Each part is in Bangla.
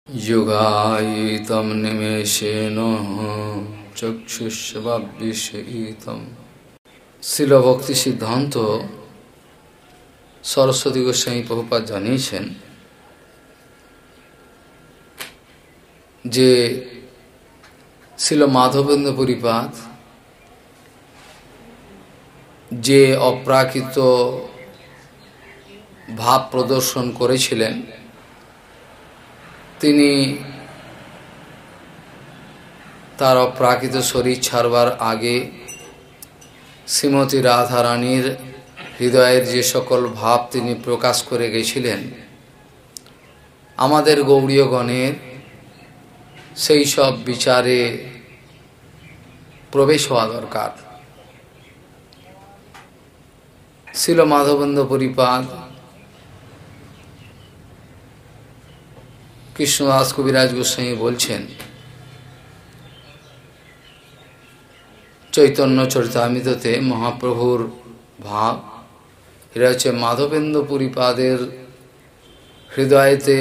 युगायितं निमेषेण चक्षुष्वभिषयितं। শিল ভক্তি সিদ্ধান্ত সরস্বতী গোস্বামী প্রভুপাদ জানিয়েছেন যে শিল মাধবেন্দ্র পরিপাদ যে অপ্রাকৃত ভাব প্রদর্শন করেছিলেন, তিনি তার অপ্রাকৃত শরীর ছাড়বার আগে শ্রীমতী রাধারানীর হৃদয়ের যে সকল ভাব তিনি প্রকাশ করে গেছিলেন, আমাদের গৌড়ীয়গণের সেই সব বিচারে প্রবেশ হওয়া দরকার। শিল মাধবেন্দ্র পরিপাদ কৃষ্ণদাস কবিরাজ গোস্বামী বলছেন, চৈতন্য চরিতামৃততে মহাপ্রভুর ভাব, এরা হচ্ছে মাধবেন্দ্র পরিপাদের হৃদয়েতে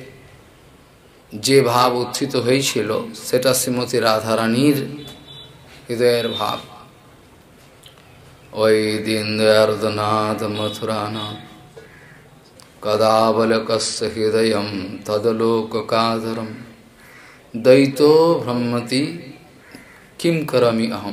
যে ভাব উত্থিত হয়েছিল সেটা শ্রীমতী রাধারানীর হৃদয়ের ভাব। ওই দীনদয়ালনাথ মথুরানাথ কদাবলকস্য হৃদয়ম তদলোককাধরম দ্বৈতো ভ্রমতি কিম করমি অহম।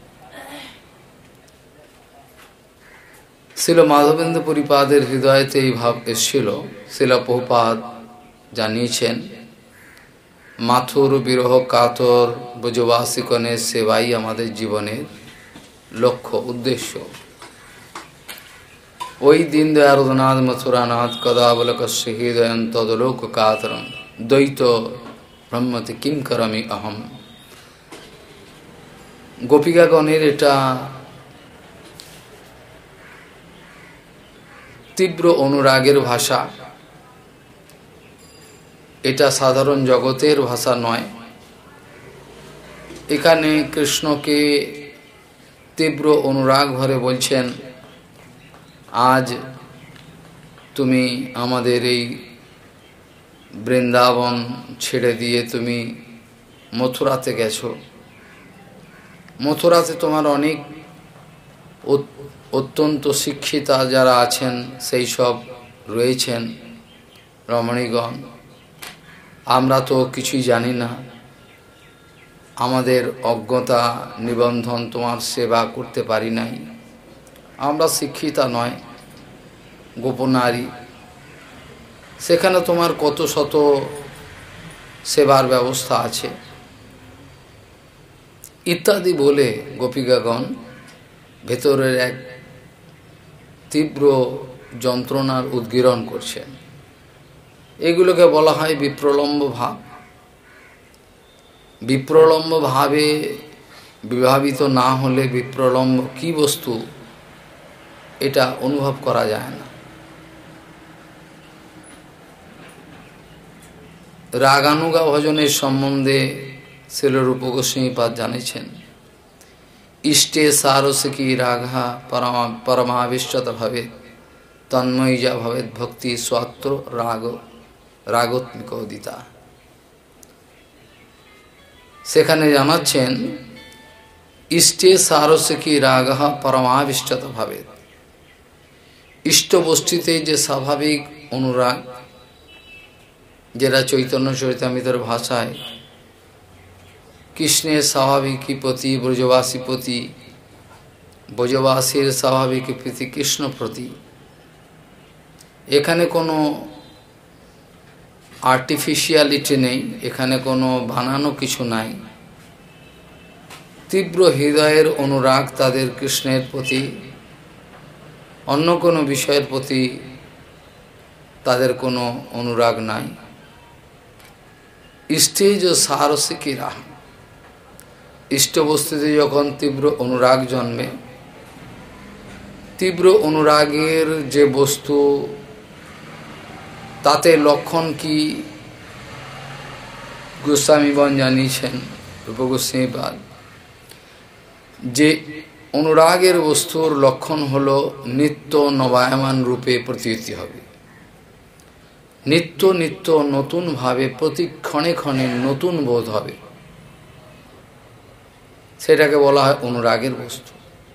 শিল মাধবেন্দ্র পরিপাদের হৃদয়তে এই ভাব এসেছিল। শিল প্রভুপাদ জানিয়েছেন, মাথুর বিরহ কাতর ব্রজবাসিগণের সেবাই আমাদের জীবনের লক্ষ্য উদ্দেশ্য। ওই দীনদয়ালনাথ মথুরানাথ কদাবলকস্য হৃদয়ম তদলোককাতরম দ্বৈত ব্রহ্মতি কিম করমি অহম। গোপিকাগণের এটা তীব্র অনুরাগের ভাষা, এটা সাধারণ জগতের ভাষা নয়। এখানে কৃষ্ণকে তীব্র অনুরাগ ভরে বলছেন, আজ তুমি আমাদের এই বৃন্দাবন ছেড়ে দিয়ে তুমি মথুরাতে গেছো। মথুরাতে তোমার অনেক অত্যন্ত শিক্ষিতা যারা আছেন সেই সব রয়েছেন রমণীগণ। আমরা তো কিছুই জানি না, আমাদের অজ্ঞতা নিবন্ধন তোমার সেবা করতে পারি নাই, আমরা শিক্ষিতা নয়, গোপনারী। সেখানে তোমার কত শত সেবার ব্যবস্থা আছে ইত্যাদি বলে গোপিকাগণ ভেতরের এক তীব্র যন্ত্রণার উদ্গীরণ করছেন। এগুলোকে বলা হয় বিপ্রলম্ব ভাব। বিপ্রলম্ব ভাবে বিভাবিত না হলে বিপ্রলম্ব কি বস্তু এটা অনুভব করা যায় না। রাগানুগা ভজনের সম্বন্ধে শিল রূপ গোস্বামীপাদ জানিয়েছেন, ইষ্টে সারসিকী রাঘা পরমাবিষ্টত ভবেত তন্ময়ী যা ভবেত ভক্তি স্বাত্র রাগোত্মিক উদিতা। সেখানে জানাচ্ছেন, ইষ্টে সারসিকী রাঘা পরমাবিষ্টত ভবেত। ইষ্ট বস্তুতে যে স্বাভাবিক অনুরাগ, যেটা চৈতন্য চরিতামৃতের ভাষায় কৃষ্ণের স্বাভাবিক প্রতি ব্রজবাসী প্রতি, ব্রজবাসীর স্বাভাবিক প্রতি কৃষ্ণ প্রতি, এখানে কোনো আর্টিফিশিয়ালিটি নেই, এখানে কোনো বানানো কিছু নাই। তীব্র হৃদয়ের অনুরাগ তাদের কৃষ্ণের প্রতি, অন্য কোনো বিষয়ের প্রতি তাদের কোনো অনুরাগ নাই। ইষ্টে যে সারসিকী রাহ, ইষ্ট বস্তুতে যখন তীব্র অনুরাগ জন্মে, তীব্র অনুরাগের যে বস্তু তাতে লক্ষণ কি গোস্বামীগণ জানিয়েছেন, রূপ গোস্বামীপাদ, যে অনুরাগের বস্তুর লক্ষণ হল নিত্য নবায়মান রূপে প্রতীতি হবে। নিত্য নিত্য নতুনভাবে প্রতি ক্ষণে ক্ষণে নতুন বোধ হবে, সেটাকে বলা হয় অনুরাগের বস্তু।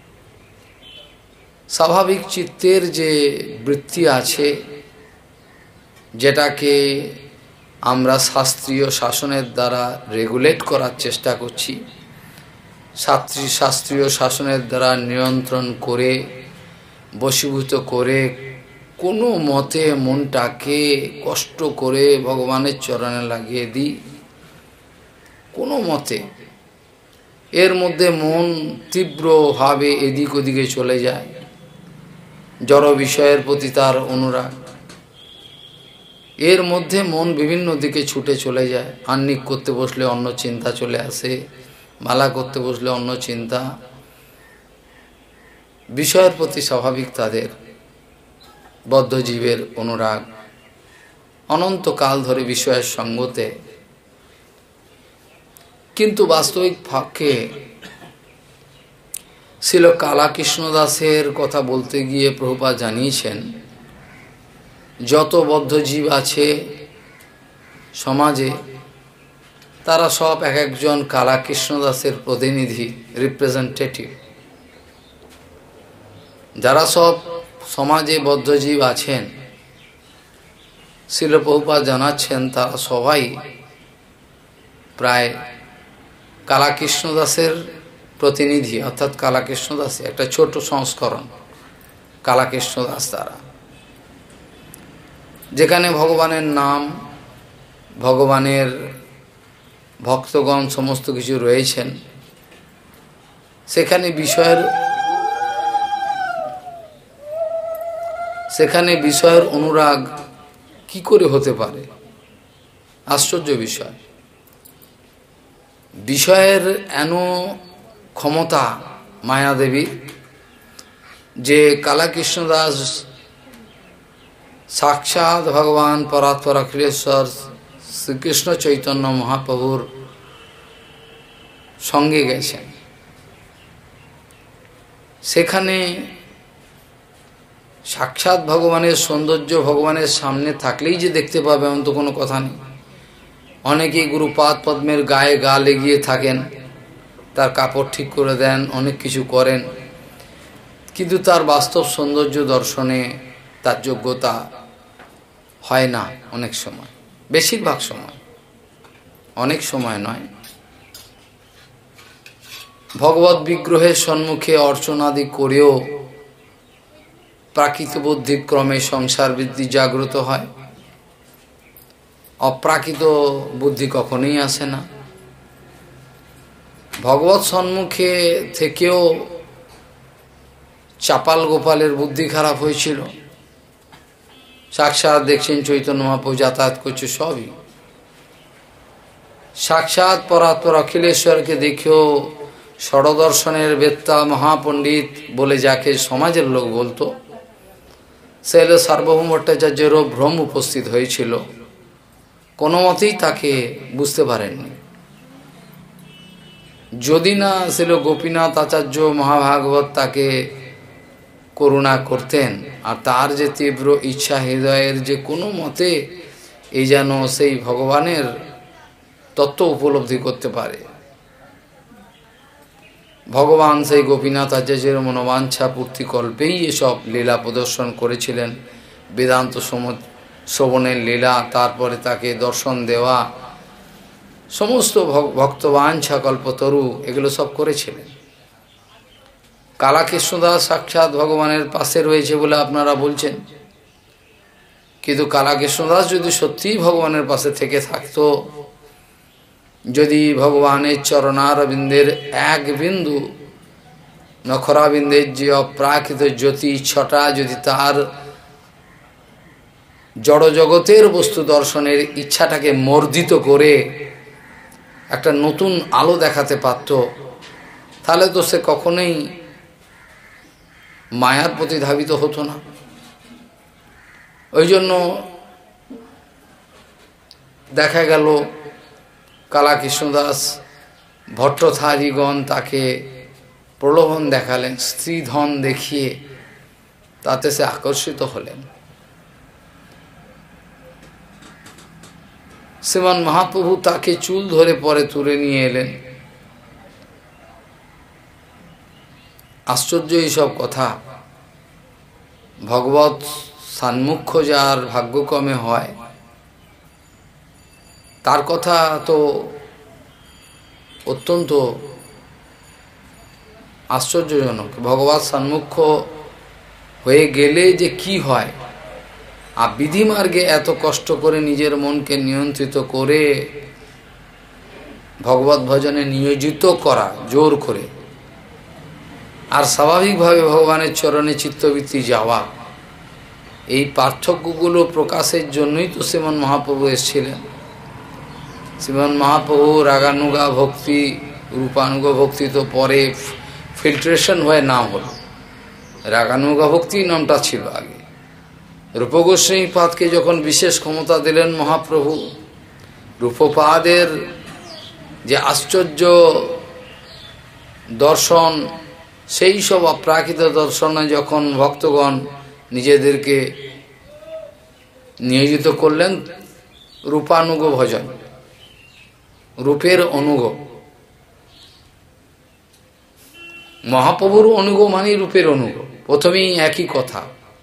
স্বাভাবিক চিত্তের যে বৃত্তি আছে, যেটাকে আমরা শাস্ত্রীয় শাসনের দ্বারা রেগুলেট করার চেষ্টা করছি, শাস্ত্রীয় শাসনের দ্বারা নিয়ন্ত্রণ করে বশীভূত করে কোনো মতে মনটাকে কষ্ট করে ভগবানের চরণে লাগিয়ে দিই, কোনো মতে এর মধ্যে মন তীব্রভাবে এদিক ওদিকে চলে যায়, জড় বিষয়ের প্রতি তার অনুরাগ, এর মধ্যে মন বিভিন্ন দিকে ছুটে চলে যায়। আহ্নিক করতে বসলে অন্য চিন্তা চলে আসে, মালা করতে বসলে অন্য চিন্তা, বিষয়ের প্রতি স্বাভাবিক তাদের বদ্ধজীবের অনুরাগ, অনন্তকাল ধরে বিষয়ের সঙ্গতে। কিন্তু বাস্তবিক পক্ষে শ্রীল কালাকৃষ্ণ দাসের কথা বলতে গিয়ে প্রভুপাদ জানিয়েছেন, যত বদ্ধজীব আছে সমাজে তারা সব এক একজন কালাকৃষ্ণ দাসের প্রতিনিধি, রিপ্রেজেন্টেটিভ। যারা সব সমাজে বদ্ধজীব আছেন, শ্রীল প্রভুপাদ জানাচ্ছেন তারা সবাই প্রায় কালাকৃষ্ণ দাসের প্রতিনিধি, অর্থাৎ কালাকৃষ্ণ দাসের একটা ছোট সংস্করণ কালাকৃষ্ণ দাস তারা। যেখানে ভগবানের নাম, ভগবানের ভক্তগণ সমস্ত কিছু রয়েছেন, সেখানে বিষয়ের অনুরাগ কি করে হতে পারে? আশ্চর্য বিষয়। বিষয়ের এন ক্ষমতা মায়াদেবীর যে কালাকৃষ্ণ দাস সাক্ষাৎ ভগবান পরাৎপর অখিলেশ্বর শ্রীকৃষ্ণ চৈতন্য মহাপ্রভুর সঙ্গে গেছেন, সেখানে সাক্ষাৎ ভগবানের সৌন্দর্য ভগবানের সামনে থাকলেই যে দেখতে পাবে এমন তো কোনো কথা নেই। অনেকেই গুরুপাদ পদ্মের গায়ে গা লেগিয়ে থাকেন, তার কাপড় ঠিক করে দেন, অনেক কিছু করেন, কিন্তু তার বাস্তব সৌন্দর্য দর্শনে তার যোগ্যতা হয় না অনেক সময়, বেশিরভাগ সময়, অনেক সময় নয়। ভগবত বিগ্রহের সম্মুখে অর্চনাদি করেও প্রাকৃত বুদ্ধির ক্রমে সংসার বৃদ্ধি জাগ্রত হয়, অপ্রাকৃত বুদ্ধি কখনোই আসে না। ভগবত সম্মুখে থেকেও চাপাল গোপালের বুদ্ধি খারাপ হয়েছিল। সাক্ষাৎ দেখছেন চৈতন্য মহাপ্রভু যাতায়াত করছে, সবই সাক্ষাৎ পরাৎপর অখিলেশ্বরকে দেখেও ষড়দর্শনের বেত্তা মহাপণ্ডিত বলে যাকে সমাজের লোক বলতো, সে হল সার্বভৌম ভট্টাচার্যেরও ভ্রম উপস্থিত হয়েছিল, কোনো মতেই তাকে বুঝতে পারেননি। যদি না ছিল গোপীনাথ আচার্য মহাভাগবত তাকে করুণা করতেন, আর তার যে তীব্র ইচ্ছা হৃদয়ের যে কোনো মতে এই যেন সেই ভগবানের তত্ত্ব উপলব্ধি করতে পারে। ভগবান সেই গোপীনাথ আচার্যের মনোবাঞ্ছা পূর্তিকল্পেই এসব লীলা প্রদর্শন করেছিলেন, বেদান্ত শ্রবণের লীলা, তারপরে তাকে দর্শন দেওয়া, সমস্ত ভক্তবাঞ্ছা কল্পতরু এগুলো সব করেছিলেন। কালাকৃষ্ণদাস সাক্ষাৎ ভগবানের পাশে রয়েছে বলে আপনারা বলছেন, কিন্তু কালাকৃষ্ণদাস যদি সত্যিই ভগবানের পাশে থেকে থাকতো, যদি ভগবানের চরণারবিন্দের এক বিন্দু নখরাবিন্দের যে অপ্রাকৃত জ্যোতি ছটা যদি তার জড়জগতের বস্তু দর্শনের ইচ্ছাটাকে মর্জিত করে একটা নতুন আলো দেখাতে পারত, তাহলে তো সে কখনোই মায়ার প্রতি ধাবিত হতো না। ওই জন্য দেখা গেল কালাকৃষ্ণদাস ভট্টথারীগণ তাকে প্রলোভন দেখালেন, স্ত্রীধন দেখিয়ে, তাতে সে আকর্ষিত হলেন। শ্রীমান মহাপ্রভু তাকে চুল ধরে পরে তুলে নিয়ে এলেন। আশ্চর্য এইসব কথা। ভগবৎ সান্মুখ্য যার ভাগ্যক্রমে হয় তার কথা তো অত্যন্ত আশ্চর্যজনক। ভগবৎ সান্মুখ্য হয়ে গেলে যে কি হয়, আর বিধিমার্গে এত কষ্ট করে নিজের মনকে নিয়ন্ত্রিত করে ভগবত ভজনে নিয়োজিত করা জোর করে, আর স্বাভাবিকভাবে ভগবানের চরণে চিত্তবৃত্তি যাওয়া, এই পার্থক্যগুলো প্রকাশের জন্যই তো শ্রীমন মহাপ্রভু এসেছিলেন। শ্রীমন মহাপ্রভু রাগানুগা ভক্তি, রূপানুগ ভক্তি তো পরে ফিল্ট্রেশন হয়ে নাম হল। রাগানুগা ভক্তি নামটা ছিল আগে। রূপগোস্বামী পাদকে যখন বিশেষ ক্ষমতা দিলেন মহাপ্রভু, রূপপাদের যে আশ্চর্য দর্শন, সেই সব অপ্রাকৃত দর্শনে যখন ভক্তগণ নিজেদেরকে নিয়োজিত করলেন, রূপানুগ ভজন, রূপের অনুগ। মহাপ্রভুর অনুগ মানে রূপের অনুগ, প্রথমেই একই কথা।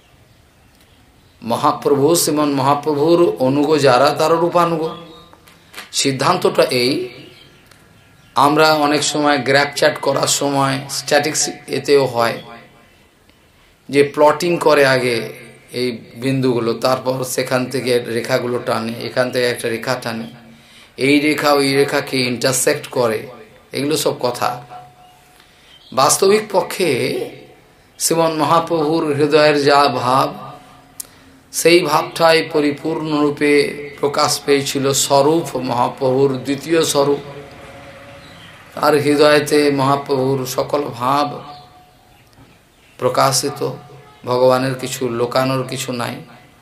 মহাপ্রভু শ্রীমন মহাপ্রভুর অনুগ যারা, তারা রূপানুগ। সিদ্ধান্তটা এই, আমরা অনেক সময় গ্র্যাপ চ্যাট করার সময় স্ট্যাটিক্স এতেও হয় যে প্লটিং করে আগে এই বিন্দুগুলো, তারপর সেখান থেকে রেখাগুলো টানে, এখান থেকে একটা রেখা টানে, এই রেখা ওই রেখাকে ইন্টারসেক্ট করে, এগুলো সব কথা। বাস্তবিক পক্ষে শ্রীমন মহাপ্রভুর হৃদয়ের যা ভাব, সেই ভাবটাই পরিপূর্ণরূপে প্রকাশ পেয়েছিল স্বরূপ মহাপ্রভুর দ্বিতীয় স্বরূপ। তার হৃদয়তে মহাপ্রভুর সকল ভাব প্রকাশিত, ভগবানের কিছু লোকানোর কিছু নাই।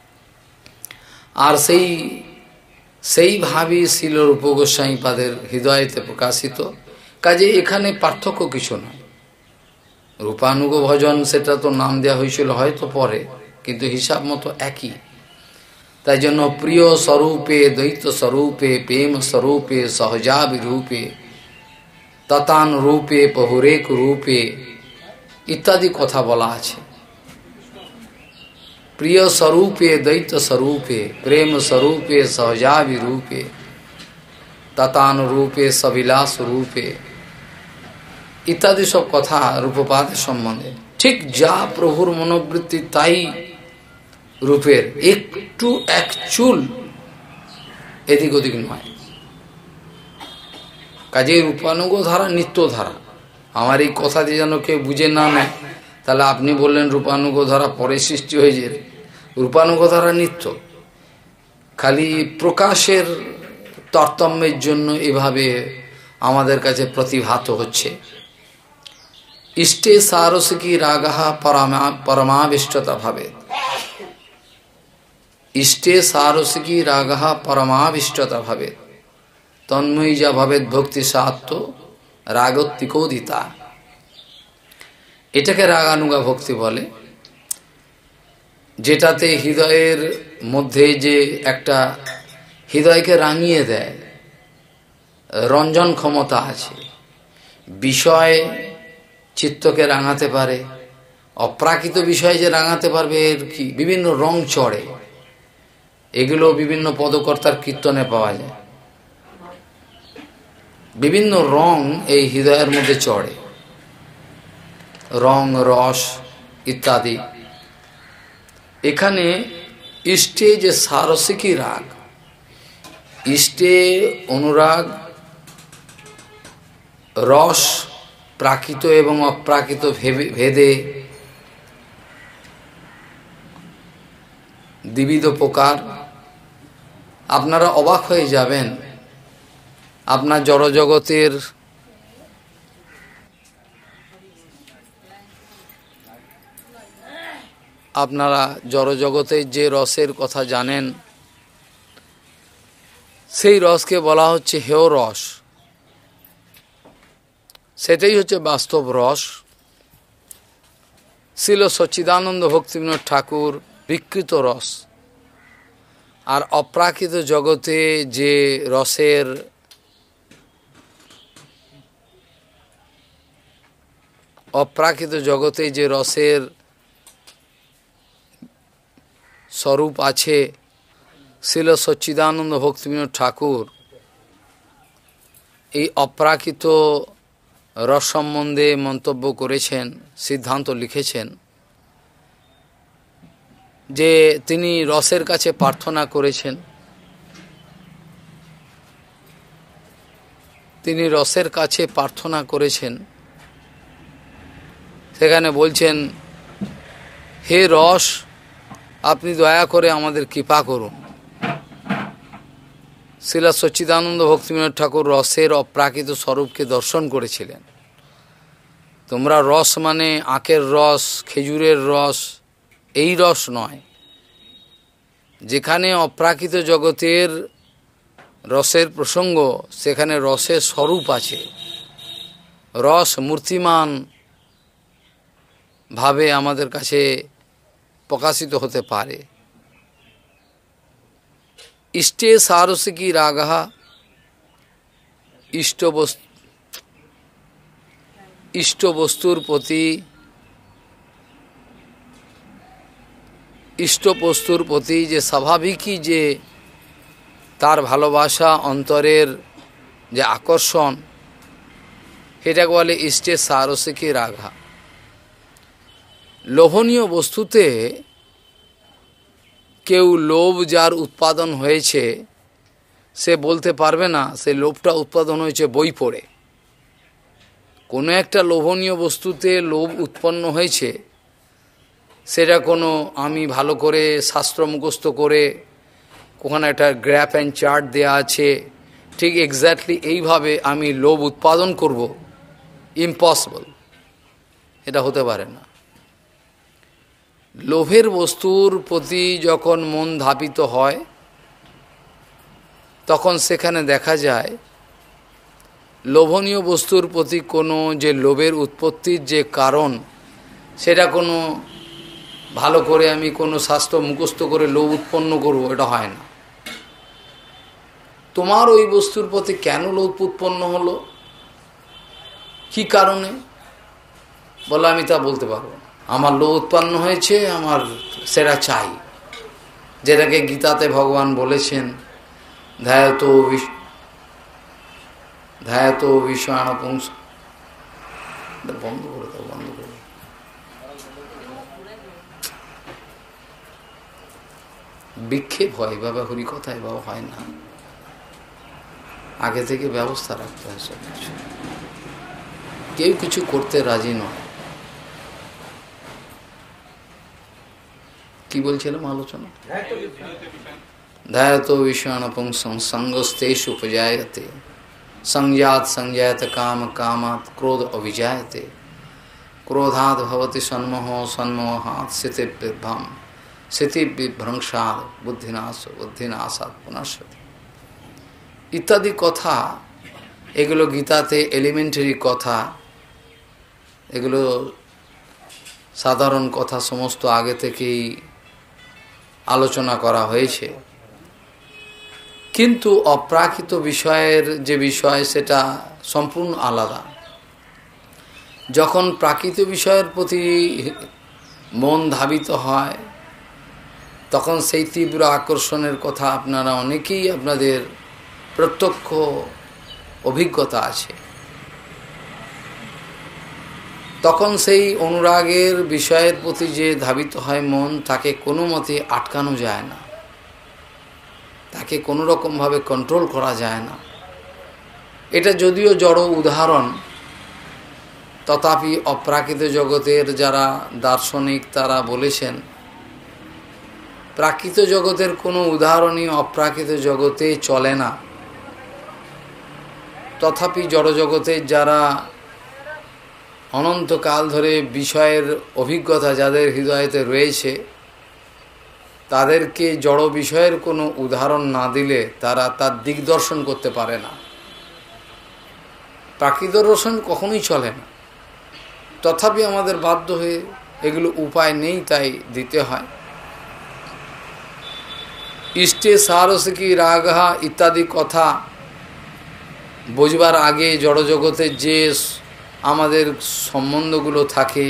আর সেই ভাবই ছিল রূপ গোস্বামী পাদের হৃদয়তে প্রকাশিত। কাজে এখানে পার্থক্য কিছু নয়। রূপানুগ ভজন সেটা তো নাম দেওয়া হয়েছিল হয়তো পরে, কিন্তু হিসাব মতো একই। তাই জন্য প্রিয় স্বরূপে, দ্বৈত স্বরূপে, প্রেম স্বরূপে, সহজাবিরূপে, ততান রূপে, পহুরেক রূপে ইত্যাদি কথা বলা আছে। প্রিয় স্বরূপে, দ্বৈত স্বরূপে, প্রেম স্বরূপে, সহজাবিরূপে, ততান রূপে, সবিলাস রূপে ইত্যাদি সব কথা রূপপাদের সম্বন্ধে। ঠিক যা প্রভুর মনোবৃত্তি তাই রূপের, একটু এক চুল এদিক ওদিক নয়। কাজে রূপানুগ ধারা নিত্য ধারা। আমার এই কথা দিয়ে যেন কেউ বুঝে না নেয়, তাহলে আপনি বললেন রূপানুগ ধারা পরে সৃষ্টি হয়েছে। রূপানুগ ধারা নিত্য, খালি প্রকাশের তারতম্যের জন্য এভাবে আমাদের কাছে প্রতিভাত হচ্ছে। ইষ্টে সারসিকি রাগা পরমাবিষ্টতা ভাবে, ইষ্টে সারসিকি রাগা পরমাবিষ্টতা ভাবে, তন্ময়ী যা ভাবেদ ভক্তি সাত্য রাগত্তিকোদিতা। এটাকে রাগানুগা ভক্তি বলে, যেটাতে হৃদয়ের মধ্যে যে একটা হৃদয়কে রাঙিয়ে দেয়, রঞ্জন ক্ষমতা আছে। বিষয় চিত্তকে রাঙাতে পারে, অপ্রাকৃত বিষয় যে রাঙাতে পারবে এর কি বিভিন্ন রং চড়ে, এগুলো বিভিন্ন পদকর্তার কীর্তনে পাওয়া যায়। বিভিন্ন রং এই হৃদয়ের মধ্যে চড়ে, রং, রস ইত্যাদি। এখানে ইষ্টে যে সারসিকী রাগ, ইষ্টে অনুরাগ, রস প্রাকৃত এবং অপ্রাকৃত ভেদে দ্বিবিধ প্রকার। আপনারা অবাক হয়ে যাবেন, আপনার জড়জগতের আপনারা জড়জগতের যে রসের কথা জানেন, সেই রসকে বলা হচ্ছে হেয় রস। সেটাই হচ্ছে বাস্তব রস। শ্রীল সচ্চিদানন্দ ভক্তিবিনোদ ঠাকুর বিকৃত রস, আর অপ্রাকৃত জগতে যে রসের স্বরূপ আছে, শ্রীল সচ্চিদানন্দ ভক্তিবিনোদ ঠাকুর এই অপ্রাকৃত রস সম্বন্ধে মন্তব্য করেছেন, সিদ্ধান্ত লিখেছেন যে তিনি রসের কাছে প্রার্থনা করেছেন। তিনি রসের কাছে প্রার্থনা করেছেন, সেখানে বলছেন, হে রস, আপনি দয়া করে আমাদের কৃপা করুন। শ্রীল সচ্চিদানন্দ ভক্তিবিনোদ ঠাকুর রসের অপ্রাকৃত স্বরূপকে দর্শন করেছিলেন। তোমরা রস মানে আখের রস, খেজুরের রস, এই রস নয়। যেখানে অপ্রাকৃত জগতের রসের প্রসঙ্গ, সেখানে রসের স্বরূপ আছে। রস মূর্তিমান ভাবে আমাদের কাছে প্রকাশিত হতে পারে। ইষ্টে সারসিকী রাগা, ইষ্ট বস্তুর প্রতি যে স্বাভাবিকই যে তার ভালোবাসা, অন্তরের যে আকর্ষণ, এটাকে বলে ইষ্টে সারসিকী রাগা। লোভনীয় বস্তুতে কেউ লোভ যার উৎপাদন হয়েছে, সে বলতে পারবে না সে লোভটা উৎপাদন হয়েছে বই পড়ে। কোনো একটা লোভনীয় বস্তুতে লোভ উৎপন্ন হয়েছে, সেটা কোনো আমি ভালো করে শাস্ত্র মুখস্থ করে, ওখানে একটা গ্রাফ অ্যান্ড চার্ট দেয়া আছে, ঠিক এক্স্যাক্টলি এইভাবে আমি লোভ উৎপাদন করব, ইম্পসিবল, এটা হতে পারে না। লোভের বস্তুর প্রতি যখন মন ধাবিত হয়, তখন সেখানে দেখা যায় লোভনীয় বস্তুর প্রতি কোনো যে লোভের উৎপত্তির যে কারণ, সেটা কোনো ভালো করে আমি কোনো শাস্ত্র মুখস্থ করে লোভ উৎপন্ন করব, এটা হয় না। তোমার ওই বস্তুর প্রতি কেন লোভ উৎপন্ন হলো, কি কারণে, বলে আমি তা বলতে পারবো না। আমার লোভ উৎপন্ন হয়েছে, আমার সেটা চাই, যেটাকে গীতাতে ভগবান বলেছেন, ধ্যায়তো বিষয়াণপুংস। বন্ধ করে দাও, বন্ধ করে। বিক্ষেপ হয় বাবা, হরি কথায় বাবা হয় না, আগে থেকে ব্যবস্থা রাখতে হয় সব কিছু। কেউ কিছু করতে রাজি নয়। কি বলছিলাম আলোচনা? ধ্যায়তো বিষয়াণপুংসং সঙ্গস্তেষু উপজায়তে, সংজাত কাম কামাৎ ক্রোধ অভিজায়তে, ক্রোধাৎ ভবতি সন্মোহাৎ স্মৃতিবিভ্রংসাৎ বুদ্ধিনাশাৎ পুনঃসতি ইত্যাদি কথা। এগুলো গীতাতে এলিমেন্টারি কথা, এগুলো সাধারণ কথা, সমস্ত আগে থেকেই আলোচনা করা হয়েছে। কিন্তু অপ্রাকৃত বিষয়ের যে বিষয়, সেটা সম্পূর্ণ আলাদা। যখন প্রাকৃত বিষয়ের প্রতি মন ধাবিত হয়, তখন সেই তীব্র আকর্ষণের কথা আপনারা অনেকেই, আপনাদের প্রত্যক্ষ অভিজ্ঞতা আছে। তখন সেই অনুরাগের বিষয়ের প্রতি যে ধাবিত হয় মন, তাকে কোনো মতে আটকানো যায় না, তাকে কোনো রকমভাবে কন্ট্রোল করা যায় না। এটা যদিও জড় উদাহরণ, তথাপি অপ্রাকৃত জগতের যারা দার্শনিক, তারা বলেছেন প্রাকৃত জগতের কোনো উদাহরণই অপ্রাকৃত জগতে চলে না। তথাপি জড়জগতের যারা অনন্তকাল ধরে বিষয়ের অভিজ্ঞতা যাদের হৃদয়েতে রয়েছে, তাদেরকে জড় বিষয়ের কোনো উদাহরণ না দিলে তারা তার দিগদর্শন করতে পারে না। প্রাকৃত দর্শন কখনোই চলে না। তথাপি আমাদের বাধ্য হয়ে, এগুলো উপায় নেই, তাই দিতে হয়। ইষ্টে সারসিকি রাগহা ইত্যাদি কথা বুঝবার আগে জড়জগতের যে আমাদের সম্বন্ধগুলো থাকে,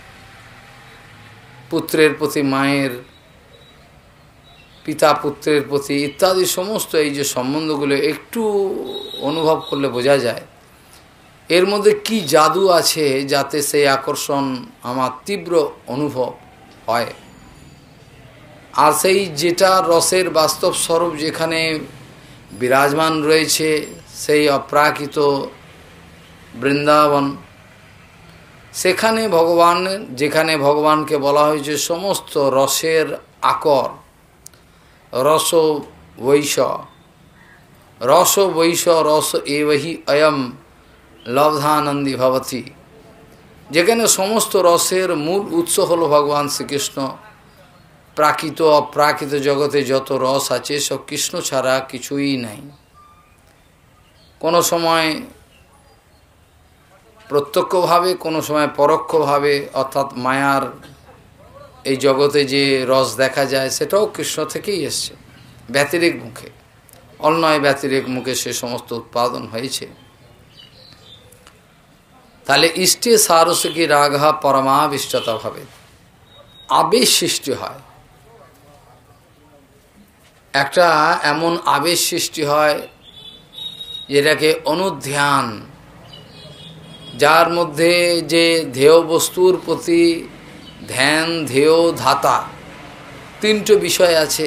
পুত্রের প্রতি মায়ের, পিতা পুত্রের প্রতি ইত্যাদি সমস্ত এই যে সম্বন্ধগুলো একটু অনুভব করলে বোঝা যায় এর মধ্যে কি জাদু আছে যাতে সেই আকর্ষণ আমার তীব্র অনুভব হয়। আর সেই যেটা রসের বাস্তব স্বরূপ যেখানে বিরাজমান রয়েছে সেই অপ্রাকৃত বৃন্দাবন, সেখানে ভগবান, যেখানে ভগবানকে বলা হয়েছে সমস্ত রসের আকর, রস বৈশ, রস বৈশ রস এবহি অয়ম লব্ধানন্দী ভবতি, যেখানে সমস্ত রসের মূল উৎস হল ভগবান শ্রীকৃষ্ণ। প্রাকৃত অপ্রাকৃত জগতে যত রস আছে সব কৃষ্ণ ছাড়া কিছুই নাই। কোনো সময় প্রত্যক্ষভাবে, কোনো সময় পরোক্ষভাবে, অর্থাৎ মায়ার এই জগতে যে রস দেখা যায় সেটাও কৃষ্ণ থেকেই এসছে, ব্যতিরেক মুখে, অন্যয় ব্যতিরেক মুখে সে সমস্ত উৎপাদন হয়েছে। তাহলে ইষ্টে সারসিকি রাগহা পরমাবিষ্টতা ভাবে আবেশ সৃষ্টি হয়, একটা এমন আবেশ সৃষ্টি হয় যেটাকে অনুধ্যান, যার মধ্যে যে ধ্যেয় বস্তুর প্রতি ধ্যান, ধ্যেয়, ধাতা, তিনটে বিষয় আছে।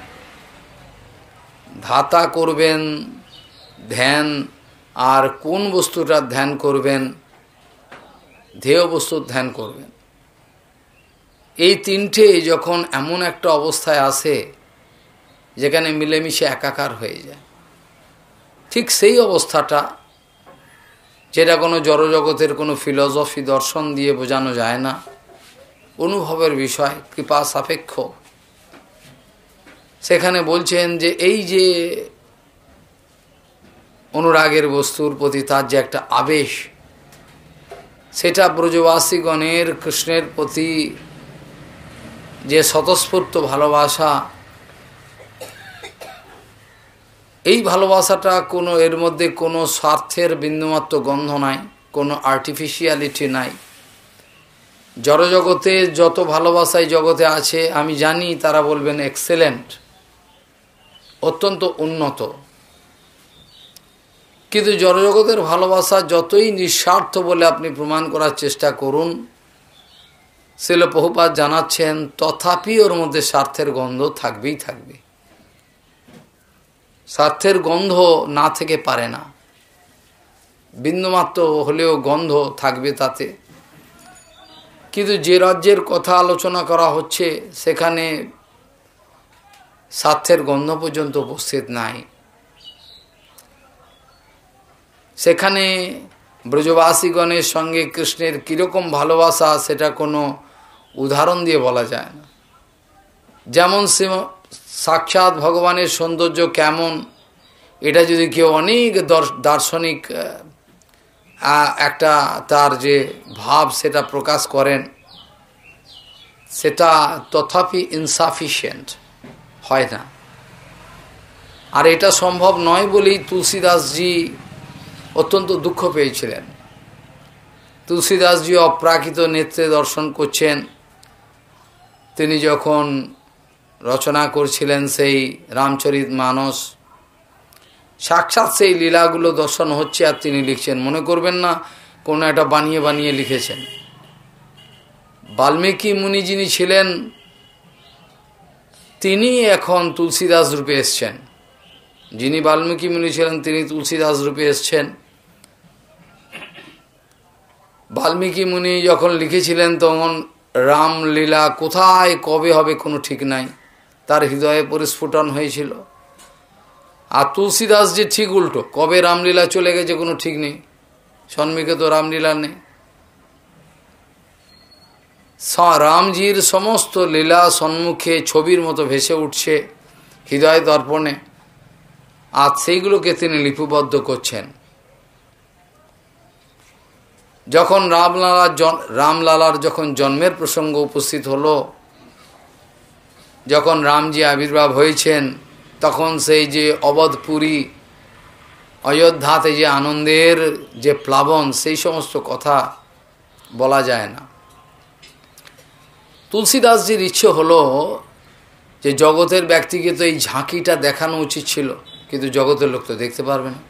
ধাতা করবেন ধ্যান, আর কোন বস্তুটার ধ্যান করবেন, ধ্যেয় বস্তুর ধ্যান করবেন। এই তিনটে যখন এমন একটা অবস্থায় আসে যেখানে মিলেমিশে একাকার হয়ে যায়, ঠিক সেই অবস্থাটা যেটা কোনো জড়জগতের কোনো ফিলসফি দর্শন দিয়ে বোঝানো যায় না, অনুভবের বিষয়, কৃপা সাপেক্ষ। সেখানে বলছেন যে এই যে অনুরাগের বস্তুর প্রতি তার যে একটা আবেশ, সেটা ব্রজবাসীগণের কৃষ্ণের প্রতি যে স্বতঃস্ফূর্ত ভালোবাসা, এই ভালোবাসাটা কোনো এর মধ্যে কোনো স্বার্থের বিন্দুমাত্র গন্ধ নাই, কোনো আর্টিফিশিয়ালিটি নাই। জড়জগতে যত ভালোবাসাই জগতে আছে আমি জানি তারা বলবেন এক্সেলেন্ট, অত্যন্ত উন্নত, কিন্তু জড়জগতের ভালোবাসা যতই নিঃস্বার্থ বলে আপনি প্রমাণ করার চেষ্টা করুন, শ্রীল প্রভুপাদ জানাচ্ছেন তথাপি ওর মধ্যে স্বার্থের গন্ধ থাকবেই থাকবে। স্বার্থের গন্ধ না থেকে পারে না, বিন্দুমাত্র হলেও গন্ধ থাকবে তাতে। কিন্তু যে রাজ্যের কথা আলোচনা করা হচ্ছে সেখানে স্বার্থের গন্ধ পর্যন্ত উপস্থিত নাই। সেখানে ব্রজবাসীগণের সঙ্গে কৃষ্ণের কীরকম ভালোবাসা সেটা কোনো উদাহরণ দিয়ে বলা যায় না। যেমন সাক্ষাৎ ভগবানের সৌন্দর্য কেমন, এটা যদি কেউ অনেক দার্শনিক একটা তার যে ভাব সেটা প্রকাশ করেন, সেটা তথাপি ইনসাফিশিয়েন্ট হয় না। আর এটা সম্ভব নয় বলেই তুলসীদাসজি অত্যন্ত দুঃখ পেয়েছিলেন। তুলসীদাসজি অপ্রাকৃত নেত্রে দর্শন করছেন, তিনি যখন রচনা করছিলেন সেই রামচরিতমানস, সাক্ষাৎ সেই লীলাগুলো দর্শন হচ্ছে আর তিনি লিখছেন। মনে করবেন না কোনো একটা বানিয়ে বানিয়ে লিখেছেন। বাল্মীকি মুনি যিনি ছিলেন তিনি এখন তুলসীদাস রূপে এসছেন, যিনি বাল্মীকি মুনি ছিলেন তিনি তুলসীদাস রূপে এসছেন। বাল্মীকি মুনি যখন লিখেছিলেন তখন রামলীলা কোথায় কবে হবে কোনো ঠিক নাই, তার হৃদয়ে পরিস্ফুটন হয়েছিল। আর তুলসীদাস যে ঠিক উল্টো, কবে রামলীলা চলে গেছে কোনো ঠিক নেই, সন্মুখে তো রামলীলা নেই। রামজির সমস্ত লীলা সম্মুখে ছবির মতো ভেসে উঠছে হৃদয় দর্পণে, আর সেইগুলোকে তিনি লিপিবদ্ধ করছেন। যখন রামলালার যখন জন্মের প্রসঙ্গ উপস্থিত হলো, যখন রামজি আবির্ভাব হয়েছেন তখন সেই যে অবধপুরী অযোধ্যাতে যে আনন্দের যে প্লাবন, সেই সমস্ত কথা বলা যায় না। তুলসীদাসজির ইচ্ছে হলো যে জগতের ব্যক্তিকে তো এই ঝাঁকিটা দেখানো উচিত ছিল, কিন্তু জগতের লোক তো দেখতে পারবে না।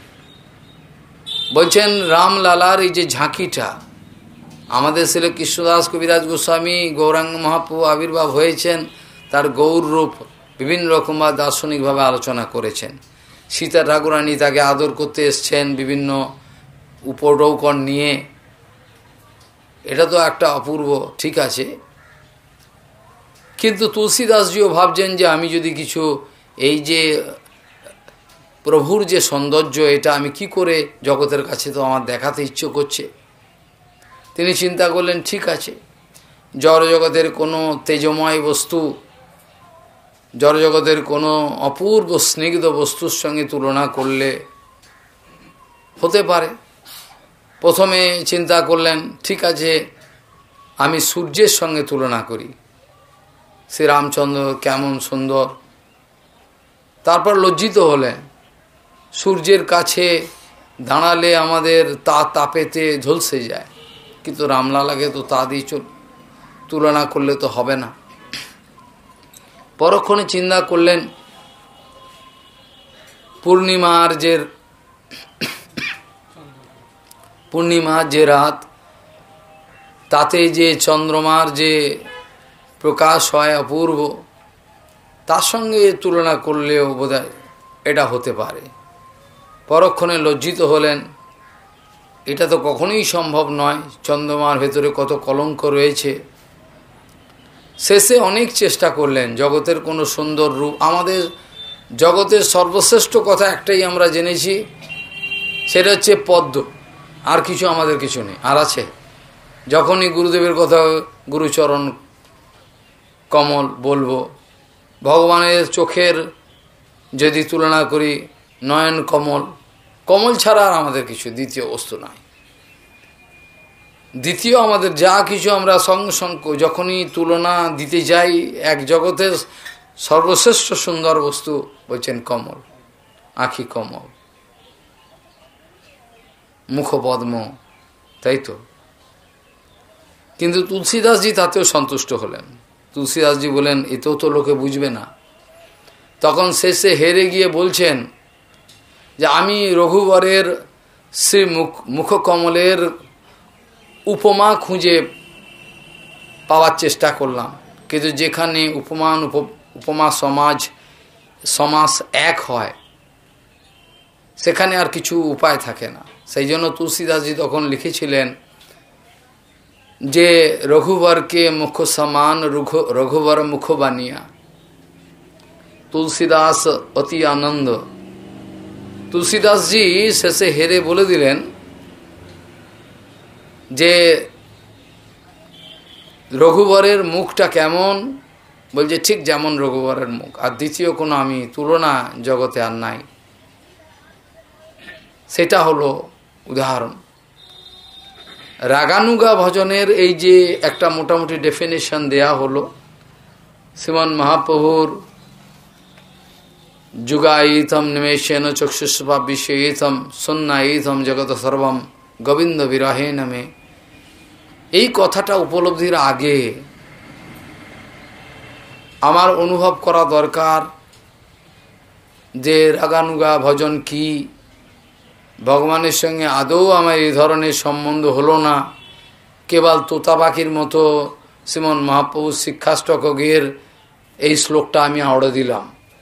বলছেন রামলালার এই যে ঝাঁকিটা, আমাদের শ্রী কৃষ্ণদাস কবিরাজ গোস্বামী গৌরাঙ্গ মহাপ্রভু আবির্ভাব হয়েছেন, তার গৌর রূপ বিভিন্ন রকমভাবে দার্শনিকভাবে আলোচনা করেছেন। সীতা ঠাকুরানী তাকে আদর করতে এসছেন বিভিন্ন উপঢৌকন নিয়ে, এটা তো একটা অপূর্ব, ঠিক আছে। কিন্তু তুলসীদাসজিও ভাবছেন যে আমি যদি কিছু এই যে প্রভুর যে সৌন্দর্য, এটা আমি কি করে জগতের কাছে তো আমার দেখাতে ইচ্ছে করছে। তিনি চিন্তা করলেন, ঠিক আছে, জড়জগতের কোনো তেজময় বস্তু, জড়জগতের কোনো অপূর্ব স্নিগ্ধ বস্তুর সঙ্গে তুলনা করলে হতে পারে। প্রথমে চিন্তা করলেন, ঠিক আছে, আমি সূর্যের সঙ্গে তুলনা করি, শ্রীরামচন্দ্র কেমন সুন্দর। তারপর লজ্জিত হলেন, সূর্যের কাছে দাঁড়ালে আমাদের তাপেতে ঝলসে যায়, কিন্তু রামলালাকে তো তা দিয়ে তুলনা করলে তো হবে না। পরক্ষণে চিন্তা করলেন, পূর্ণিমার যে রাত, তাতে যে চন্দ্রমার যে প্রকাশ হয় অপূর্ব, তার সঙ্গে তুলনা করলেও বোধহয় এটা হতে পারে। পরক্ষণে লজ্জিত হলেন, এটা তো কখনোই সম্ভব নয়, চন্দ্রমার ভেতরে কত কলঙ্ক রয়েছে। শেষে অনেক চেষ্টা করলেন, জগতের কোনো সুন্দর রূপ, আমাদের জগতের সর্বশ্রেষ্ঠ কথা একটাই আমরা জেনেছি, সেটা হচ্ছে পদ্ম, আর কিছু আমাদের কিছু নেই। আর আছে, যখনই গুরুদেবের কথা, গুরুচরণ কমল বলবো, ভগবানের চোখের যদি তুলনা করি, নয়ন কমল, কমল ছাড়া আর আমাদের কিছু দ্বিতীয় বস্তু নাই। দ্বিতীয় আমাদের যা কিছু আমরা যখনই তুলনা দিতে যাই, এক জগতের সর্বশ্রেষ্ঠ সুন্দর বস্তু বলছেন কমল, আখি কমল, মুখপদ্ম, তাই তো। কিন্তু তুলসীদাসজি তাতেও সন্তুষ্ট হলেন। তুলসীদাসজি বলেন, এতেও তো লোকে বুঝবে না। তখন শেষে হেরে গিয়ে বলছেন যে আমি রঘুবরের শ্রী মুখকমলের উপমা খুঁজে পাওয়ার চেষ্টা করলাম, কিন্তু যেখানে উপমা সমাস এক হয়, সেখানে আর কিছু উপায় থাকে না। সেই জন্য তুলসীদাসজি তখন লিখেছিলেন যে রঘুবরকে মুখ সমান রঘুবর মুখ বানিয়া, তুলসীদাস অতি আনন্দ। তুলসীদাসজি শেষে হেরে বলে দিলেন যে রঘুবরের মুখটা কেমন, বলছে ঠিক যেমন রঘুবরের মুখ, আর দ্বিতীয় কোনো আমি তুলনা জগতে আর নাই। সেটা হলো উদাহরণ। রাগানুগা ভজনের এই যে একটা মোটামুটি ডেফিনেশন দেয়া হলো শ্রীমন মহাপ্রভুর যুগায়িতম নিমেষেন চক্ষুষ্পা বিষয়িতম সন্ন্যায়িতম জগৎ সর্বম গোবিন্দ বিরহে নামে, এই কথাটা উপলব্ধির আগে আমার অনুভব করা দরকার যে রাগানুগা ভজন কি, ভগবানের সঙ্গে আদৌ আমার এই ধরনের সম্বন্ধ হলো না, কেবল তোতা পাখির মতো শ্রীমন মহাপ্রভু শিক্ষাষ্টকের এই শ্লোকটা আমি আওড়ে দিলাম,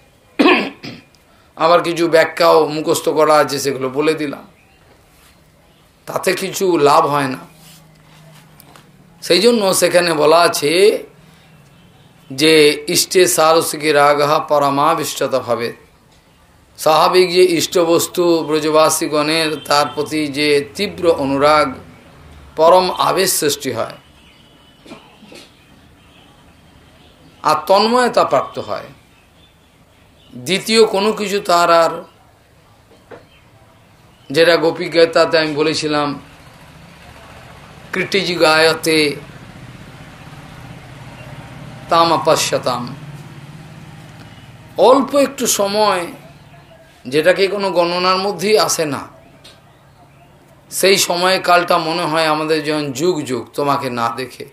আবার কিছু ব্যাখ্যাও মুখস্থ করা আছে সেগুলো বলে দিলাম, তাতে কিছু লাভ হয় না। সেই জন্য সেখানে বলা আছে যে ইষ্টে সারসিকে রাগহা পরমাবিষ্টত ভাবে, স্বাভাবিক যে ইষ্টবস্তু ব্রজবাসীগণের তার প্রতি যে তীব্র অনুরাগ, পরম আবেশ সৃষ্টি হয় আর তন্ময়তা প্রাপ্ত হয়। দ্বিতীয় কোনো কিছু তার আর, যেটা গোপীগীতাতে আমি বলেছিলাম, কৃতিজি গায়তে তাম অপশ্যতাম, অল্প একটু সময়, যেটাকে কোনো গণনার মধ্যেই আসে না, সেই সময়কালটা মনে হয় আমাদের যেমন যুগ যুগ তোমাকে না দেখে।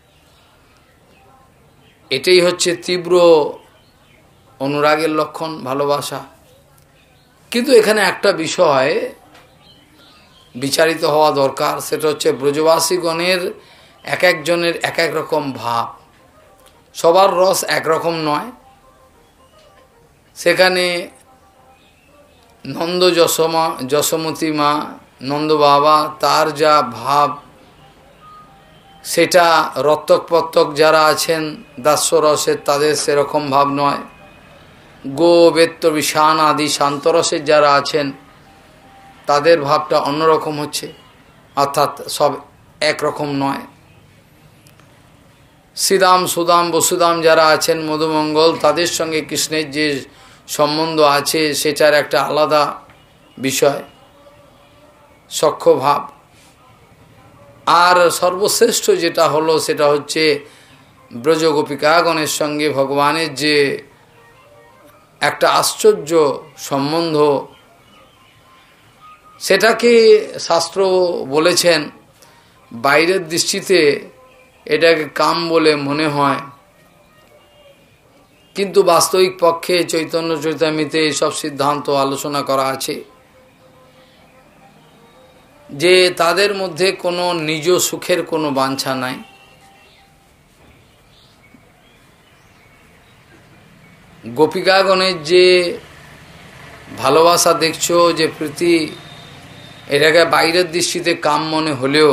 এটাই হচ্ছে তীব্র অনুরাগের লক্ষণ, ভালোবাসা। কিন্তু এখানে একটা বিষয় বিচারিত হওয়া দরকার, সেটা হচ্ছে ব্রজবাসীগণের এক একজনের এক এক রকম ভাব, সবার রস একরকম নয়। সেখানে নন্দ যশোমতী মা, নন্দ বাবা, তার যা ভাব, সেটা রত্তক পত্তক যারা আছেন দাস্যরসের, তাদের সেরকম ভাব নয়। বেত্ত বিষান আদি শান্তরসের যারা আছেন, তাদের ভাবটা অন্যরকম হচ্ছে, অর্থাৎ সব একরকম নয়। শ্রীদাম সুদাম বসুদাম যারা আছেন মধুমঙ্গল, তাদের সঙ্গে কৃষ্ণের যে সম্বন্ধ আছে সেটার একটা আলাদা বিষয়, সখ্য ভাব। আর সর্বশ্রেষ্ঠ যেটা হলো সেটা হচ্ছে ব্রজগোপিকাগণের সঙ্গে ভগবানের যে একটা আশ্চর্য সম্বন্ধ, সেটাকে শাস্ত্র বলেছেন বাইরের দৃষ্টিতে এটাকে কাম বলে মনে হয়, কিন্তু বাস্তবিক পক্ষে চৈতন্য চৈতামৃতে এইসব সিদ্ধান্ত আলোচনা করা আছে যে তাদের মধ্যে কোনো নিজ সুখের কোনো বাঞ্ছা নাই। গোপিকাগণের যে ভালোবাসা দেখছো, যে প্রীতি, এটাকে বাইরের দৃষ্টিতে কাম মনে হলেও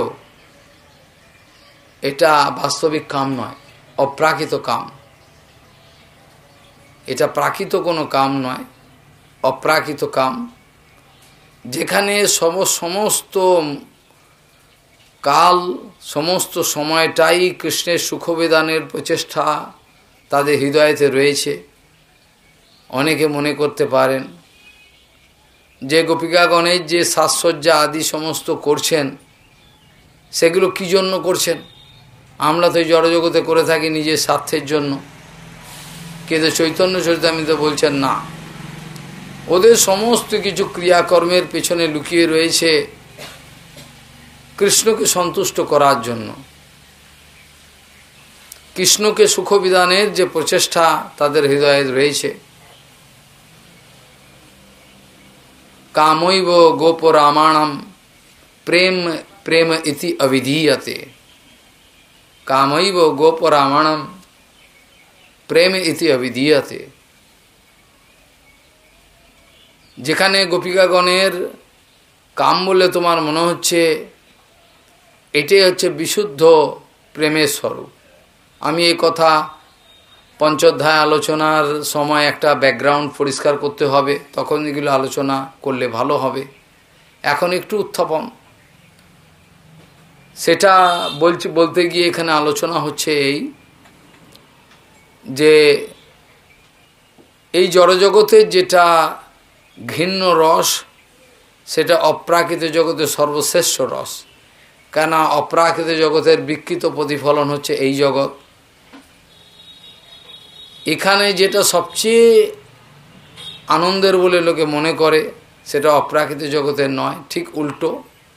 এটা বাস্তবিক কাম নয়, অপ্রাকৃত কাম। এটা প্রাকৃত কোনো কাম নয়, অপ্রাকৃত কাম, যেখানে সমস্ত কাল, সমস্ত সময়টাই কৃষ্ণের সুখবেদানের প্রচেষ্টা তাদের হৃদয়েতে রয়েছে। অনেকে মনে করতে পারেন যে গোপিকাগণের যে সাজসজ্জা আদি সমস্ত করছেন, সেগুলো কি জন্য করছেন? আমরা তো জড়জগতে করে থাকি নিজের স্বার্থের জন্য, কিন্তু চৈতন্য চরিতামৃতে বলছেন না, ওদের সমস্ত কিছু ক্রিয়াকর্মের পেছনে লুকিয়ে রয়েছে কৃষ্ণকে সন্তুষ্ট করার জন্য। কৃষ্ণকে সুখবিধানের যে প্রচেষ্টা তাদের হৃদয়ে রয়েছে। কামৈব গোপরামাণম প্রেম প্রেম ইতি অবিধীয়তে। কামৈব গোপরামাণম প্রেম ইতি অবিধীয়তে। যেখানে গোপিকাগণের কাম বলে তোমার মনে হচ্ছে, এটাই হচ্ছে বিশুদ্ধ প্রেমের স্বরূপ। আমি এই কথা পঞ্চোধ্যায় আলোচনার সময় একটা ব্যাকগ্রাউন্ড পরিষ্কার করতে হবে, তখন এগুলো আলোচনা করলে ভালো হবে। এখন একটু উত্থাপন, সেটা বলতে গিয়ে এখানে আলোচনা হচ্ছে এই যে এই জড়জগতের যেটা ঘৃণ্য রস, সেটা অপ্রাকৃত জগতের সর্বশ্রেষ্ঠ রস। কেন? অপ্রাকৃত জগতের বিকৃত প্রতিফলন হচ্ছে এই জগৎ। এখানে যেটা সবচেয়ে আনন্দের বলে লোকে মনে করে, সেটা অপ্রাকৃত জগতের নয়, ঠিক উল্টো।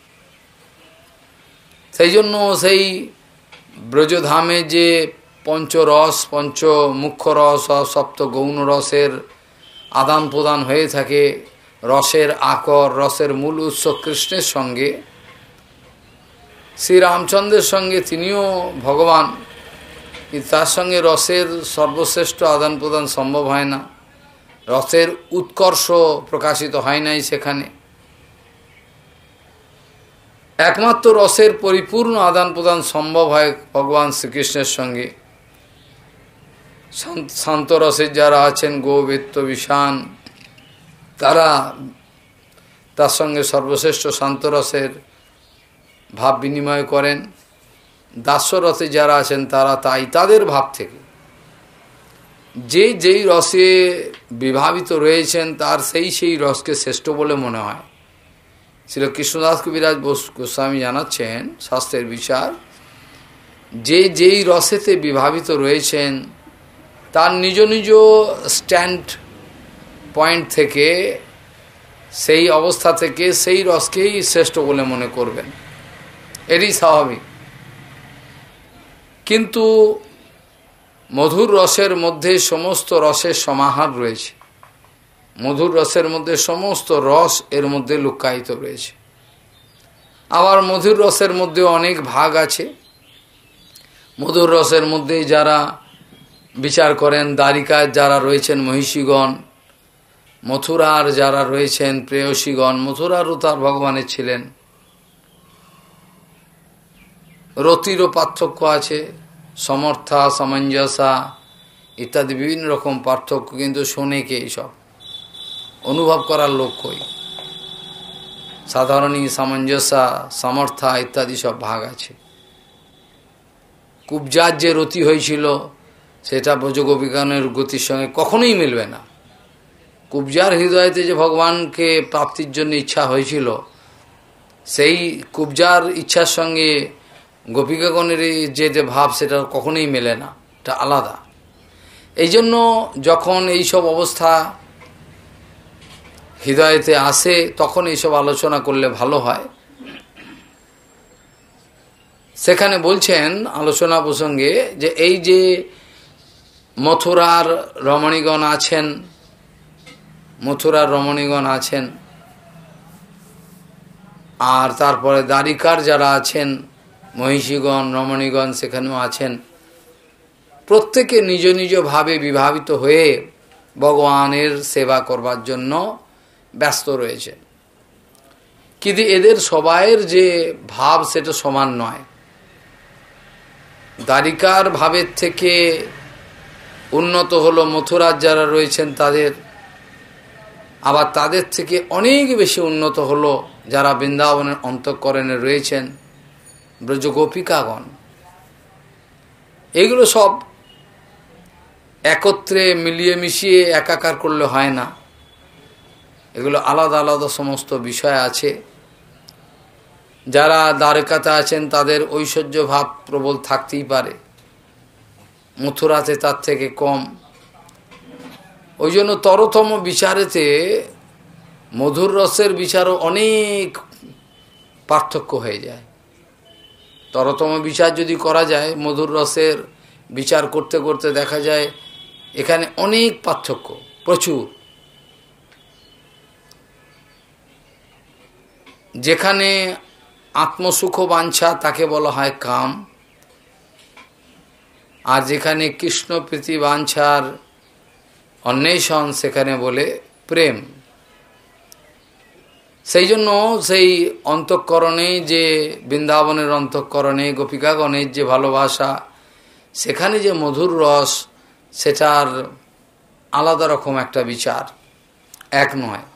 সেই জন্য সেই ব্রজধামে যে পঞ্চরস, পঞ্চ মুখ্য রস ও সপ্ত গৌণ রসের আদান প্রদান হয়ে থাকে, রসের আকর, রসের মূল উৎস কৃষ্ণের সঙ্গে, শ্রীরামচন্দ্রের সঙ্গে তিনিও ভগবান, কিন্তু তার সঙ্গে রসের সর্বশ্রেষ্ঠ আদান প্রদান সম্ভব হয় না, রসের উৎকর্ষ প্রকাশিত হয় নাই সেখানে। একমাত্র রসের পরিপূর্ণ আদান প্রদান সম্ভব হয় ভগবান শ্রীকৃষ্ণের সঙ্গে। শান্ত রসের যারা আছেন গোবেত্ত বিষান, তারা তার সঙ্গে সর্বশ্রেষ্ঠ শান্ত রসের ভাব বিনিময় করেন। দাস্যরসে যারা আছেন তারা তাই তাদের ভাব থেকে যেই রসে বিভাবিত রয়েছেন, তার সেই রসকে শ্রেষ্ঠ বলে মনে হয়। শ্রী কৃষ্ণদাস কবিরাজ গোস্বামী জানাচ্ছেন শাস্ত্রের বিচার, যেই রসেতে বিভাবিত রয়েছেন, তার নিজ নিজ স্ট্যান্ড পয়েন্ট থেকে, সেই অবস্থা থেকে সেই রসকেই শ্রেষ্ঠ বলে মনে করবেন, এরই স্বাভাবিক। কিন্তু মধুর রসের মধ্যে সমস্ত রসের সমাহার রয়েছে, মধুর রসের মধ্যে সমস্ত রস এর মধ্যে লুকায়িত রয়েছে। আবার মধুর রসের মধ্যে অনেক ভাগ আছে। মধুর রসের মধ্যে যারা বিচার করেন, দ্বারিকায় যারা রয়েছেন মহিষীগণ, মথুরার যারা রয়েছেন প্রেয়সীগণ, মথুরারও তার ভগবানের ছিলেন। রতিরও পার্থক্য আছে, সমর্থা, সামঞ্জসা ইত্যাদি বিভিন্ন রকম পার্থক্য, কিন্তু শোনে কে এইসব? অনুভব করার লোক কই? সাধারণই সামঞ্জসা, সমর্থা ইত্যাদি সব ভাগ আছে। কুব্জার যে রতি হয়েছিল সেটা ব্রজগোপিকাগণের গতির সঙ্গে কখনোই মিলবে না। কুব্জার হৃদয়তে যে ভগবানকে প্রাপ্তির জন্য ইচ্ছা হয়েছিল, সেই কুব্জার ইচ্ছার সঙ্গে গোপিকাগণের যে ভাব সেটা কখনোই মেলে না, এটা আলাদা। এই জন্য যখন এইসব অবস্থা হৃদয়েতে আসে তখন এইসব আলোচনা করলে ভালো হয়। সেখানে বলছেন আলোচনা প্রসঙ্গে যে এই যে মথুরার রমণীগণ আছেন, মথুরার রমণীগণ আছেন, আর তারপরে দ্বারিকার যারা আছেন মহিষীগণ, রমণীগণ সেখানেও আছেন, প্রত্যেকে নিজ নিজ ভাবে বিভাবিত হয়ে ভগবানের সেবা করবার জন্য ব্যস্ত রয়েছে। কিন্তু এদের সবাইয়ের যে ভাব সেটা সমান নয়। দ্বারিকার ভাবের থেকে উন্নত হলো মথুরার যারা রয়েছেন তাদের, আবার তাদের থেকে অনেক বেশি উন্নত হলো যারা বৃন্দাবনের অন্তঃকরণে রয়েছেন ব্রজগোপিকাগণ। এগুলো সব একত্রে মিলিয়ে মিশিয়ে একাকার করলে হয় না, এগুলো আলাদা আলাদা সমস্ত বিষয় আছে। যারা দ্বারকাতে আছেন তাদের ঐশ্বর্য ভাব প্রবল থাকতেই পারে, মথুরাতে তার থেকে কম। ওই জন্য তরতম বিচারেতে মধুর রসের বিচারও অনেক পার্থক্য হয়ে যায়। তরতম বিচার যদি করা যায়, মধুর রসের বিচার করতে করতে দেখা যায় এখানে অনেক পার্থক্য, প্রচুর। যেখানে আত্মসুখ বাঞ্ছা তাকে বলা হয় কাম, আর যেখানে কৃষ্ণ প্রীতি বাঞ্ছার অন্বেষণ সেখানে বলে প্রেম। সেই জন্য সেই অন্তঃকরণে, যে বৃন্দাবনের অন্তঃকরণে গোপিকাগণের যে ভালোবাসা, সেখানে যে মধুর রস, সেটার আলাদা রকম একটা বিচার, এক নয়।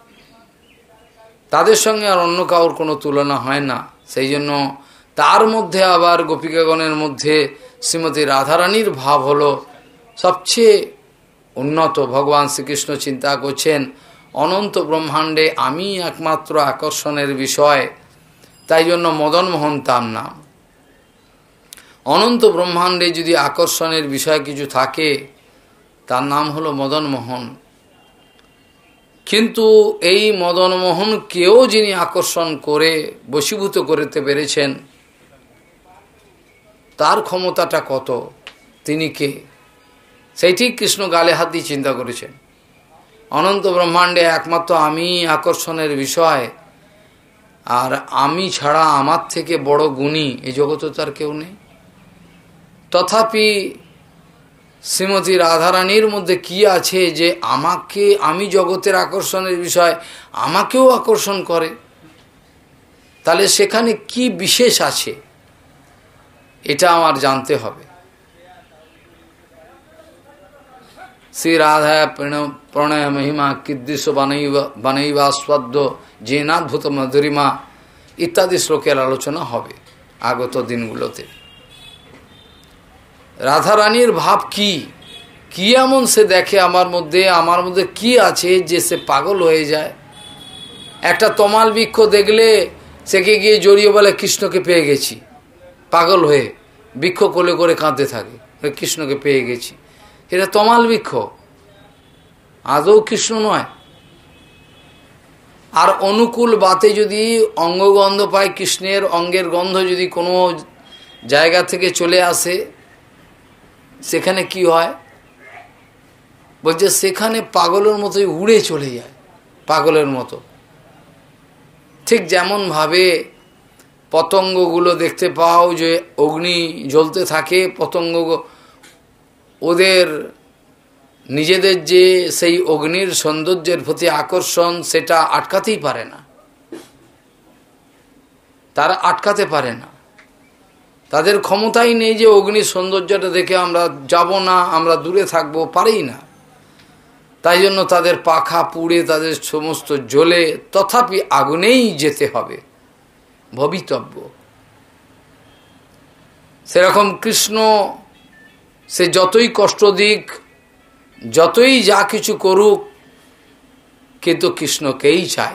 তাদের সঙ্গে আর অন্য কাউর কোনো তুলনা হয় না। সেই জন্য তার মধ্যে আবার গোপিকাগণের মধ্যে শ্রীমতী রাধারানীর ভাব হলো সবচেয়ে উন্নত। ভগবান শ্রীকৃষ্ণ চিন্তা করছেন অনন্ত ব্রহ্মাণ্ডে আমি একমাত্র আকর্ষণের বিষয়, তাই জন্য মদনমোহন তার নাম। অনন্ত ব্রহ্মাণ্ডে যদি আকর্ষণের বিষয় কিছু থাকে তার নাম হলো মদনমোহন। কিন্তু এই মদনমোহনকেও যিনি আকর্ষণ করে বশীভূত করতে পেরেছেন, তার ক্ষমতাটা কত, তিনি কে, সেইটি কৃষ্ণ গালে হাত দিয়ে চিন্তা করেছেন। অনন্ত ব্রহ্মাণ্ডে একমাত্র আমি আকর্ষণের বিষয়, আর আমি ছাড়া আমার থেকে বড় গুণী এই জগতে তার কেউ নেই। তথাপি শ্রীমতী রাধারানীর মধ্যে কি আছে যে আমাকে, আমি জগতের আকর্ষণের বিষয়, আমাকেও আকর্ষণ করে? তাহলে সেখানে কি বিশেষ আছে, এটা আমার জানতে হবে। শ্রী রাধা প্রণয় মহিমা কীদৃশ বানৈবা স্বদ্য জেনাদ্ভুত মধুরিমা ইত্যাদি শ্লোকের আলোচনা হবে আগত দিনগুলোতে। রাধারানীর ভাব কি, কি এমন সে দেখে আমার মধ্যে কি আছে যে সে পাগল হয়ে যায়। একটা তমাল বৃক্ষ দেখলে সেকে গিয়ে জড়িয়ে বলে কৃষ্ণকে পেয়ে গেছি, পাগল হয়ে বৃক্ষ কোলে করে কাঁদতে থাকে, কৃষ্ণকে পেয়ে গেছি। এটা তমাল বৃক্ষ। আদৌ কৃষ্ণ নয়। আর অনুকূল বাতে যদি অঙ্গগন্ধ পায়, কৃষ্ণের অঙ্গের গন্ধ যদি কোনো জায়গা থেকে চলে আসে, সেখানে কি হয়? বলছে সেখানে পাগলের মতোই উড়ে চলে যায়, পাগলের মতো। ঠিক যেমন ভাবে পতঙ্গগুলো দেখতে পাও যে অগ্নি জ্বলতে থাকে, পতঙ্গ ওদের নিজেদের যে সেই অগ্নির সৌন্দর্যের প্রতি আকর্ষণ, সেটা আটকাতেই পারে না, তারা আটকাতে পারে না। তাদের ক্ষমতাই নেই যে অগ্নির সৌন্দর্যটা দেখে আমরা যাব না, আমরা দূরে থাকবো, পারেই না। তাই জন্য তাদের পাখা পুড়ে, তাদের সমস্ত জ্বলে, তথাপি আগুনেই যেতে হবে, ভবিতব্য। সেরকম কৃষ্ণ, সে যতই কষ্ট দিক, যতই যা কিছু করুক, কিন্তু কৃষ্ণকেই চাই।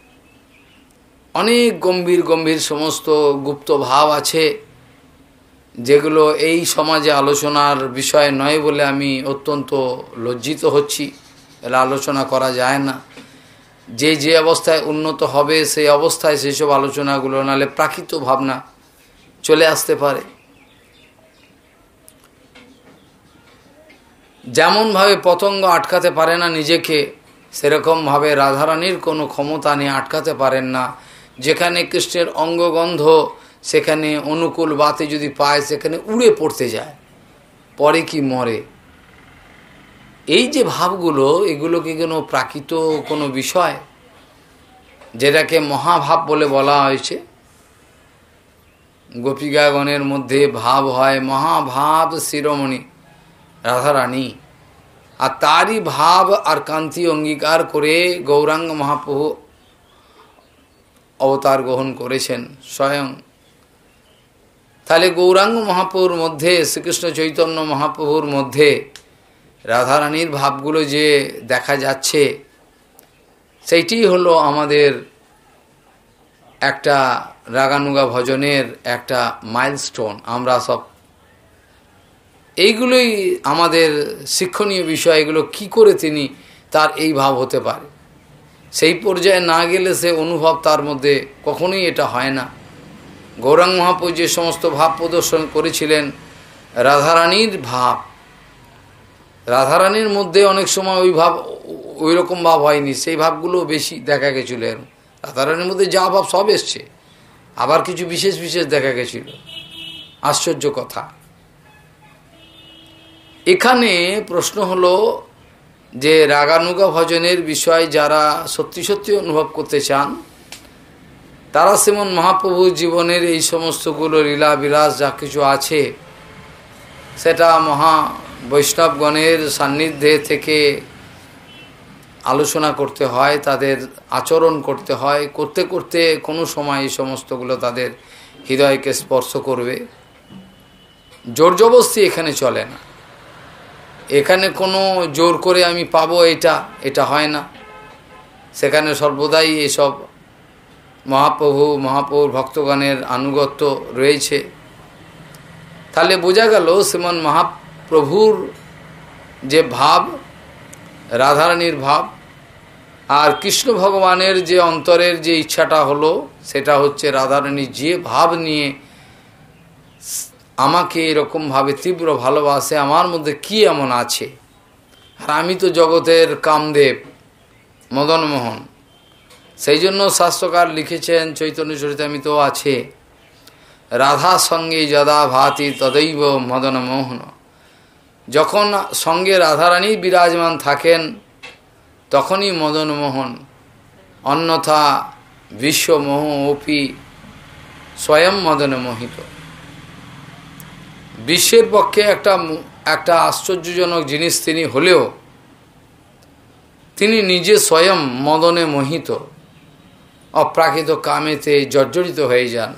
অনেক গম্ভীর গম্ভীর সমস্ত গুপ্ত ভাব আছে, যেগুলো এই সমাজে আলোচনার বিষয় নয় বলে আমি অত্যন্ত লজ্জিত হচ্ছি। এরা আলোচনা করা যায় না। যে যে অবস্থায় উন্নত হবে সেই অবস্থায় সেসব আলোচনাগুলো, নাহলে প্রাকৃত ভাবনা চলে আসতে পারে। যেমনভাবে পতঙ্গ আটকাতে পারে না নিজেকে, সেরকমভাবে রাধারানীর কোনো ক্ষমতা নেই, আটকাতে পারেন না। যেখানে কৃষ্ণের অঙ্গগন্ধ, সেখানে অনুকূল বাতে যদি পায়, সেখানে উড়ে পড়তে যায়, পরে কি মরে। এই যে ভাবগুলো, এগুলো কি কোনো প্রাকৃত কোনো বিষয়, যেটাকে মহাভাব বলে বলা হয়েছে? গোপিকাগণের মধ্যে ভাব হয়, মহাভাব শিরোমণি রাধারানী, আর তারই ভাব আর কান্তি অঙ্গীকার করে গৌরাঙ্গ মহাপ্রভু অবতার গ্রহণ করেছেন স্বয়ং। তাহলে গৌরাঙ্গ মহাপ্রভুর মধ্যে, শ্রীকৃষ্ণ চৈতন্য মহাপ্রভুর মধ্যে রাধারানীর ভাবগুলো যে দেখা যাচ্ছে, সেইটি হলো আমাদের একটা রাগানুগা ভজনের একটা মাইলস্টোন। আমরা সব এইগুলোই আমাদের শিক্ষণীয় বিষয়। এগুলো কি করে তিনি তার এই ভাব হতে পারে, সেই পর্যায়ে না গেলে সে অনুভব তার মধ্যে কখনোই এটা হয় না। গৌরাঙ্গ মহাপ্রভু যে সমস্ত ভাব প্রদর্শন করেছিলেন, রাধারানীর ভাব, রাধারানীর মধ্যে অনেক সময় ওই ভাব, ওই রকম ভাব হয়নি, সেই ভাবগুলো বেশি দেখা গেছিল। রাধারানীর মধ্যে যা ভাব সব এসছে, আবার কিছু বিশেষ বিশেষ দেখা গেছিল। আশ্চর্য কথা। এখানে প্রশ্ন হলো যে রাগানুগা ভজনের বিষয় যারা সত্যি সত্যি অনুভব করতে চান, তারা শ্রীমন মহাপ্রভুর জীবনের এই সমস্তগুলো লীলা বিলাস যা কিছু আছে, সেটা মহা বৈষ্ণবগণের সান্নিধ্যে থেকে আলোচনা করতে হয়, তাদের আচরণ করতে হয়। করতে করতে কোনো সময় এই সমস্তগুলো তাদের হৃদয়কে স্পর্শ করবে। জোর জবরদস্তি এখানে চলে না। এখানে কোনো জোর করে আমি পাবো এটা হয় না। সেখানে সর্বদাই এসব মহাপ্রভুর ভক্তগণের আনুগত্য রয়েছে। তাহলে বোঝা গেল শ্রীমন মহাপ্রভুর যে ভাব, রাধারানীর ভাব, আর কৃষ্ণ ভগবানের যে অন্তরের যে ইচ্ছাটা হলো, সেটা হচ্ছে রাধারানী যে ভাব নিয়ে আমাকে এরকমভাবে তীব্র ভালোবাসে, আমার মধ্যে কি এমন আছে। আর আমি তো জগতের কামদেব, মদনমোহন। সেই জন্য শাস্ত্রকার লিখেছেন, চৈতন্য চরিতামৃতেও আছে, রাধা সঙ্গে যদা ভাতি তদৈব মদনমোহন। যখন সঙ্গে রাধারানী বিরাজমান থাকেন, তখনই মদনমোহন। অন্যথা বিশ্বমোহ অপি স্বয়ং মদনমোহিত। বিশ্বের পক্ষে একটা আশ্চর্যজনক জিনিস তিনি হলেও, তিনি নিজে স্বয়ং মদনে মোহিত, অপ্রাকৃত কামেতে জর্জরিত হয়ে যান।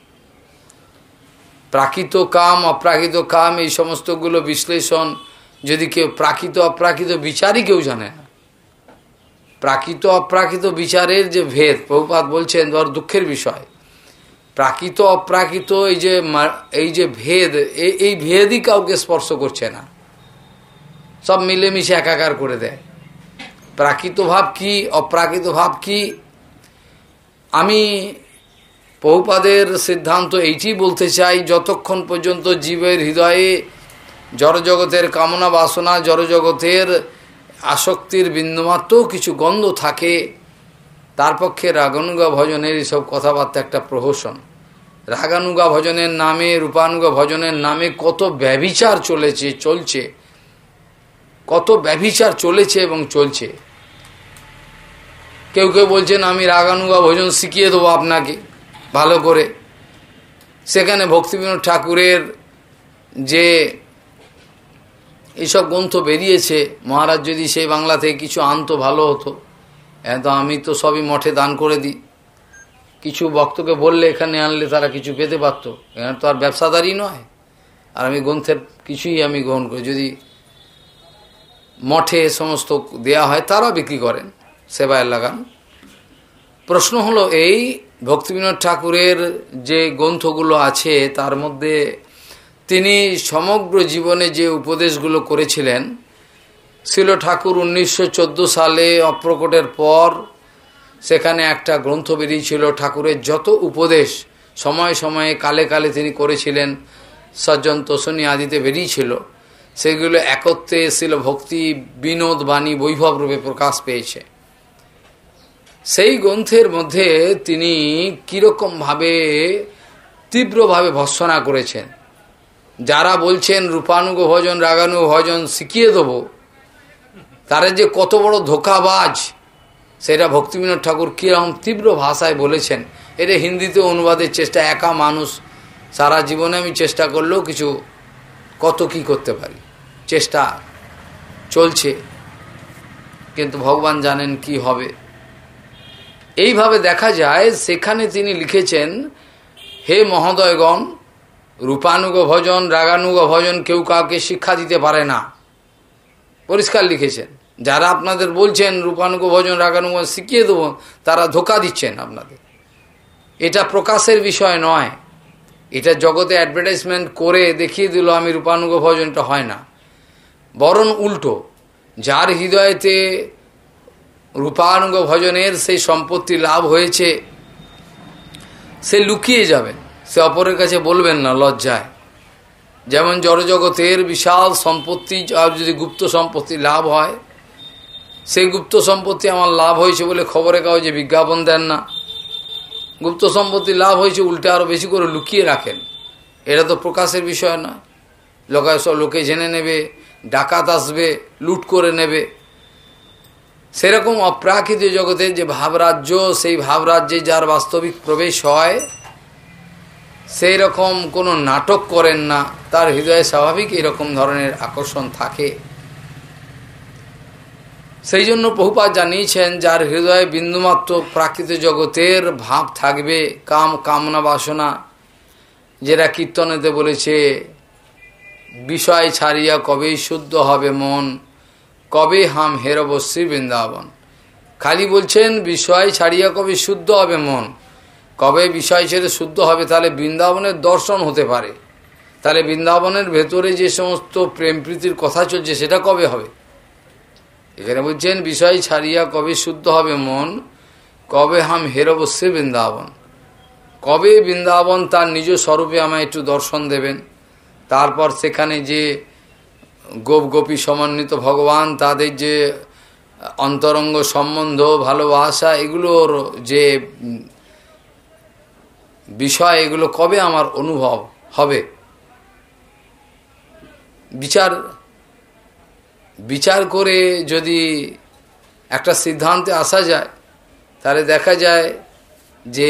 প্রাকৃত কাম, অপ্রাকৃত কাম, এই সমস্তগুলো বিশ্লেষণ যদি কেউ প্রাকৃত অপ্রাকৃত বিচারই কেউ জানে না। প্রাকৃত অপ্রাকৃত বিচারের যে ভেদ, প্রভুপাদ বলছেন, বড় দুঃখের বিষয়। প্রাকৃত অপ্রাকৃত এই যে ভেদ, এই ভেদই কাউকে স্পর্শ করছে না, সব মিলেমিশে একাকার করে দেয়। প্রাকৃত ভাব কি অপ্রাকৃত ভাব কি, আমি প্রভুপাদের সিদ্ধান্ত এইটি বলতে চাই, যতক্ষণ পর্যন্ত জীবের হৃদয়ে জড়জগতের কামনা বাসনা, জড়জগতের আসক্তির বিন্দুমাত্র কিছু গন্ধ থাকে, তার পক্ষে রাগানুগা ভজনের এইসব কথাবার্তা একটা প্রহসন। রাগানুগা ভজনের নামে, রূপানুগা ভজনের নামে কত ব্যভিচার চলছে, কত ব্যভিচার চলেছে এবং চলছে। কেউ কেউ বলছেন আমি রাগানুগা ভজন শিখিয়ে দেবো আপনাকে ভালো করে। সেখানে ভক্তিবিনোদ ঠাকুরের যে এইসব গ্রন্থ বেরিয়েছে, মহারাজ যদি সেই বাংলা থেকে কিছু আনতো ভালো হতো। তো আমি তো সবই মঠে দান করে দিই। কিছু ভক্তকে বললে এখানে আনলে তারা কিছু পেতে পারতো। এখানে তো আর ব্যবসাদারি নয়। আর আমি গ্রন্থের কিছুই আমি গ্রহণ করি। যদি মঠে সমস্ত দেয়া হয় তারা বিক্রি করেন, সেবায় লাগান। প্রশ্ন হলো এই, ভক্তিবিনোদ ঠাকুরের যে গ্রন্থগুলো আছে তার মধ্যে তিনি সমগ্র জীবনে যে উপদেশগুলো করেছিলেন, শিল ঠাকুর 1914 সালে অপ্রকটের পর সেখানে একটা গ্রন্থ বেরিয়েছিল, ঠাকুরের যত উপদেশ সময়ে সময়ে কালে কালে তিনি করেছিলেন, সজ্জন তোষণী আদিতে বেরিয়েছিল, সেগুলো একত্রে শিল ভক্তি বিনোদ বাণী বৈভব রূপে প্রকাশ পেয়েছে। সেই গ্রন্থের মধ্যে তিনি কীরকমভাবে তীব্রভাবে ভর্ৎসনা করেছেন। যারা বলছেন রূপানুগ ভজন রাগানুগ ভজন শিখিয়ে দেবো, তারা যে কত বড় ধোঁকাবাজ, সেটা ভক্তিবিনোদ ঠাকুর কীরকম তীব্র ভাষায় বলেছেন। এটা হিন্দিতে অনুবাদের চেষ্টা, একা মানুষ সারা জীবনে আমি চেষ্টা করলেও কিছু কত কি করতে পারি, চেষ্টা চলছে, কিন্তু ভগবান জানেন কি হবে। এইভাবে দেখা যায় সেখানে তিনি লিখেছেন, হে মহোদয়গণ, রূপানুগ ভজন রাগানুগ ভজন কেউ কাউকে শিক্ষা দিতে পারে না, পরিষ্কার লিখেছেন। যারা আপনাদের বলছেন রূপানুগ ভজন রাগানুগ শিখিয়ে দেবো, তারা ধোঁকা দিচ্ছেন আপনাদের। এটা প্রকাশের বিষয় নয়, এটা জগতে অ্যাডভার্টাইজমেন্ট করে দেখিয়ে দিল আমি রূপানুগ ভজনটা হয় না। বরং উল্টো, যার হৃদয়েতে রূপানুগ ভজনের সেই সম্পত্তি লাভ হয়েছে, সে লুকিয়ে যাবেন, সে অপরের কাছে বলবেন না লজ্জায়। যেমন জড়জগতের বিশাল সম্পত্তি আর যদি গুপ্ত সম্পত্তি লাভ হয়, সেই গুপ্ত সম্পত্তি আমার লাভ হয়েছে বলে খবরের কাগজে বিজ্ঞাপন দেন না। গুপ্ত সম্পত্তি লাভ হয়েছে উল্টে আরও বেশি করে লুকিয়ে রাখেন। এটা তো প্রকাশের বিষয় না, লোকে জেনে নেবে, ডাকাত আসবে, লুট করে নেবে। সেরকম অপ্রাকৃত জগতের যে ভাবরাজ্য, সেই ভাবরাজ্যে যার বাস্তবিক প্রবেশ হয়, সেই রকম কোনো নাটক করেন না, তার হৃদয়ে স্বাভাবিক এরকম ধরনের আকর্ষণ থাকে। সেই জন্য প্রভুপাদ জানিয়েছেন, যার হৃদয়ে বিন্দুমাত্র প্রাকৃত জগতের ভাব থাকবে, কামনা বাসনা, যেটা কীর্তনেতে বলেছে, বিষয় ছাড়িয়া কবেই শুদ্ধ হবে মন, কবে হাম হেরব শ্রী বৃন্দাবন। খালি বলছেন বিষয় ছাড়িয়া কবে শুদ্ধ হবে মন, কবে বিষয় ছেড়ে শুদ্ধ হবে, তাহলে বৃন্দাবনের দর্শন হতে পারে। তাহলে বৃন্দাবনের ভেতরে যে সমস্ত প্রেম প্রীতির কথা চলছে সেটা কবে হবে? এখানে বলছেন বিষয় ছাড়িয়া কবে শুদ্ধ হবে মন, কবে হাম হেরব শ্রী বৃন্দাবন। কবে বৃন্দাবন তার নিজ স্বরূপে আমায় একটু দর্শন দেবেন। তারপর সেখানে যে গোপ গোপী সমন্বিত ভগবান, তাদের যে অন্তরঙ্গ সম্বন্ধ, ভালোবাসা, এগুলোর যে বিষয়, এগুলো কবে আমার অনুভব হবে। বিচার করে যদি একটা সিদ্ধান্তে আসা যায়, তাহলে দেখা যায় যে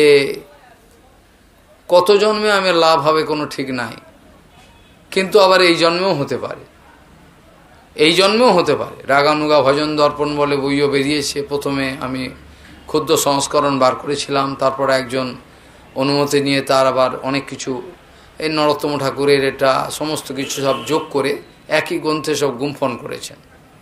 কত জন্মে আমার লাভ হবে কোনো ঠিক নাই, কিন্তু আবার এই জন্মেও হতে পারে, এই জন্মেও হতে পারে। রাগানুগা ভজন দর্পণ বলে বইও বেরিয়েছে। প্রথমে আমি ক্ষুদ্র সংস্করণ বার করেছিলাম, তারপর একজন অনুমতি নিয়ে তার আবার অনেক কিছু, এই নরোত্তম ঠাকুরের এটা সমস্ত কিছু সব যোগ করে একই গ্রন্থে সব গুম্ফন করেছেন।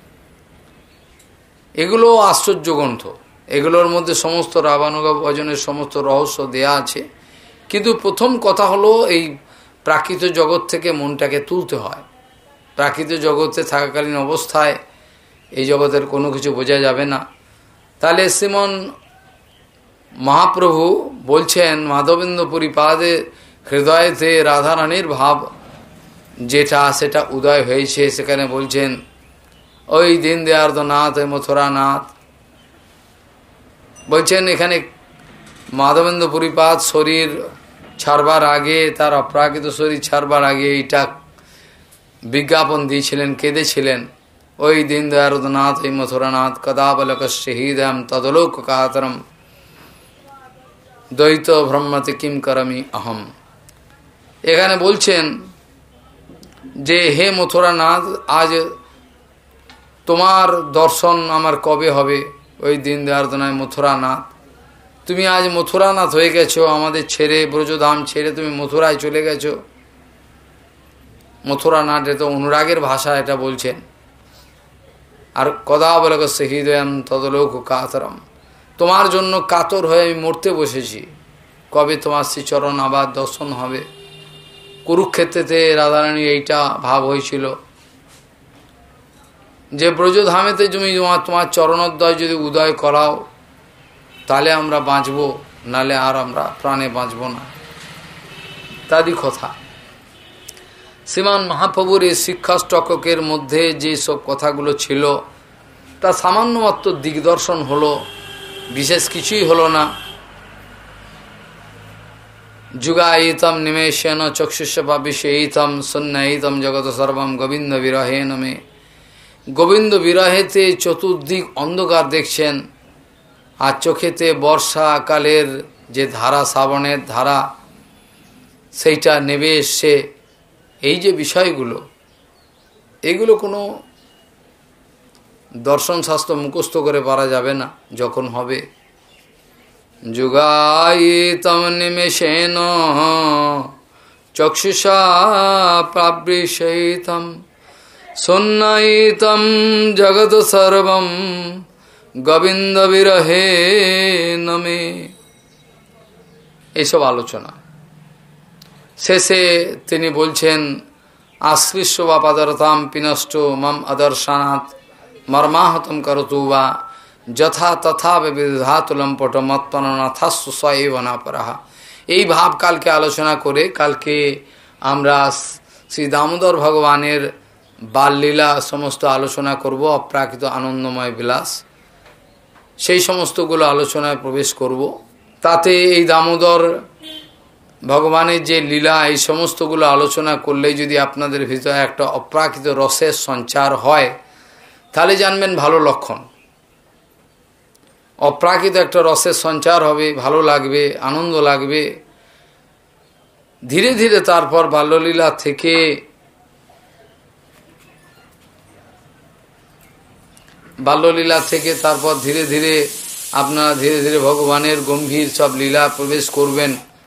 এগুলো আশ্চর্য গ্রন্থ, এগুলোর মধ্যে সমস্ত রাগানুগা ভজনের সমস্ত রহস্য দেয়া আছে। কিন্তু প্রথম কথা হলো, এই প্রাকৃত জগৎ থেকে মনটাকে তুলতে হয়। প্রাকৃত জগতে থাকাকালীন অবস্থায় এই জগতের কোনো কিছু বোঝা যাবে না। তাহলে শ্রীমন মহাপ্রভু বলছেন মাধবেন্দ্র পুরীপাদে হৃদয়েতে রাধারানীর ভাব যেটা সেটা উদয় হয়েছে। সেখানে বলছেন ওই দীন দয়ার্দ্রনাথ মথুরানাথ বলছেন এখানে মাধবেন্দ্র পুরীপাদ শরীর ছাড়বার আগে, তার অপ্রাকৃত শরীর ছাড়বার আগে এইটা বিজ্ঞাপন দিয়েছিলেন, কেঁদেছিলেন। ওই দীন দয়ার্দ্রনাথ ওই মথুরানাথ কদাবলকস্য হৃদয়ম তদলোক কাতরম দ্বৈত ব্রহ্মতে কিম করমি অহম। এখানে বলছেন যে হে মথুরানাথ, আজ তোমার দর্শন আমার কবে হবে? ওই দীন দয়ার্দ্রনাথ মথুরানাথ, তুমি আজ মথুরানাথ হয়ে গেছো, আমাদের ছেড়ে ব্রজধাম ছেড়ে তুমি মথুরায় চলে গেছো। মথুরানাথ এটা অনুরাগের ভাষা, এটা বলছেন। আর কদাবলকস্য হৃদয়ম তদলোক কাতরম, তোমার জন্য কাতর হয়ে আমি মরতে বসেছি, কবে তোমার শ্রীচরণ আবার দর্শন হবে। কুরুক্ষেত্রেতে রাধারানী এইটা ভাব হয়েছিল যে ব্রজধামেতে তুমি তোমার চরণোদ্বয় যদি উদয় করাও তাহলে আমরা বাঁচব, নালে আর আমরা প্রাণে বাঁচব না, তারই কথা। শ্রীমান মহাপ্রভুর এই শিক্ষাষ্টকের মধ্যে যে সব কথাগুলো ছিল তা সামান্য মাত্র দিগদর্শন হলো, বিশেষ কিছুই হলো না। যুগায়িতম নিমেষেন চক্ষুষপাবিষেয়িতম শূন্যয়িতম জগৎ সর্বম গোবিন্দ বিরহেন মে। গোবিন্দ বিরহেতে চতুর্দিক অন্ধকার দেখছেন, আর চোখেতে বর্ষাকালের যে ধারা, শ্রাবণের ধারা, সেইটা নেবে এসছে। এই যে বিষয়গুলো, এগুলো কোনো দর্শন শাস্ত্র মুখস্থ করে পারা যাবে না। যখন হবে যুগায়িতম নিমেষেন চক্ষুষা প্রাবৃষয়িতম শূন্যয়িতম জগৎ সর্বম গোবিন্দ বিরহে নমে। এইসব আলোচনা শেষে তিনি বলছেন আশ্লিষ্য বা পাদরতাম পিনষ্ট মম আদর্শনাথ মর্মাহতম করতু বা যথা তথা বিধাতুলম্পট মত্পনাথাস্য স্বএব নাপরাহা। এই ভাব কালকে আলোচনা করে, কালকে আমরা শ্রী দামোদর ভগবানের বাললীলা সমস্ত আলোচনা করব, অপ্রাকৃত আনন্দময় বিলাস, সেই সমস্তগুলো আলোচনায় প্রবেশ করব। তাতে এই দামোদর ভগবানের যে লীলা, এই সমস্তগুলো আলোচনা করলে যদি আপনাদের ভিতরে একটা অপ্রাকৃত রসের সঞ্চার হয় তাহলে জানবেন ভালো লক্ষণ। অপ্রাকৃত একটা রসের সঞ্চার হবে, ভালো লাগবে, আনন্দ লাগবে। ধীরে ধীরে তারপর বাল্যলীলা থেকে তারপর ধীরে ধীরে আপনারা ধীরে ধীরে ভগবানের গম্ভীর সব লীলা প্রবেশ করবেন।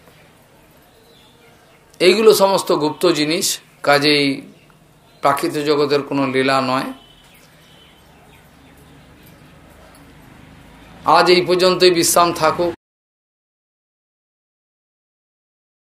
এইগুলো সমস্ত গুপ্ত জিনিস, কাজেই প্রাকৃত জগতের কোনো লীলা নয়। আজ এই পর্যন্তই বিশ্রাম থাকুক।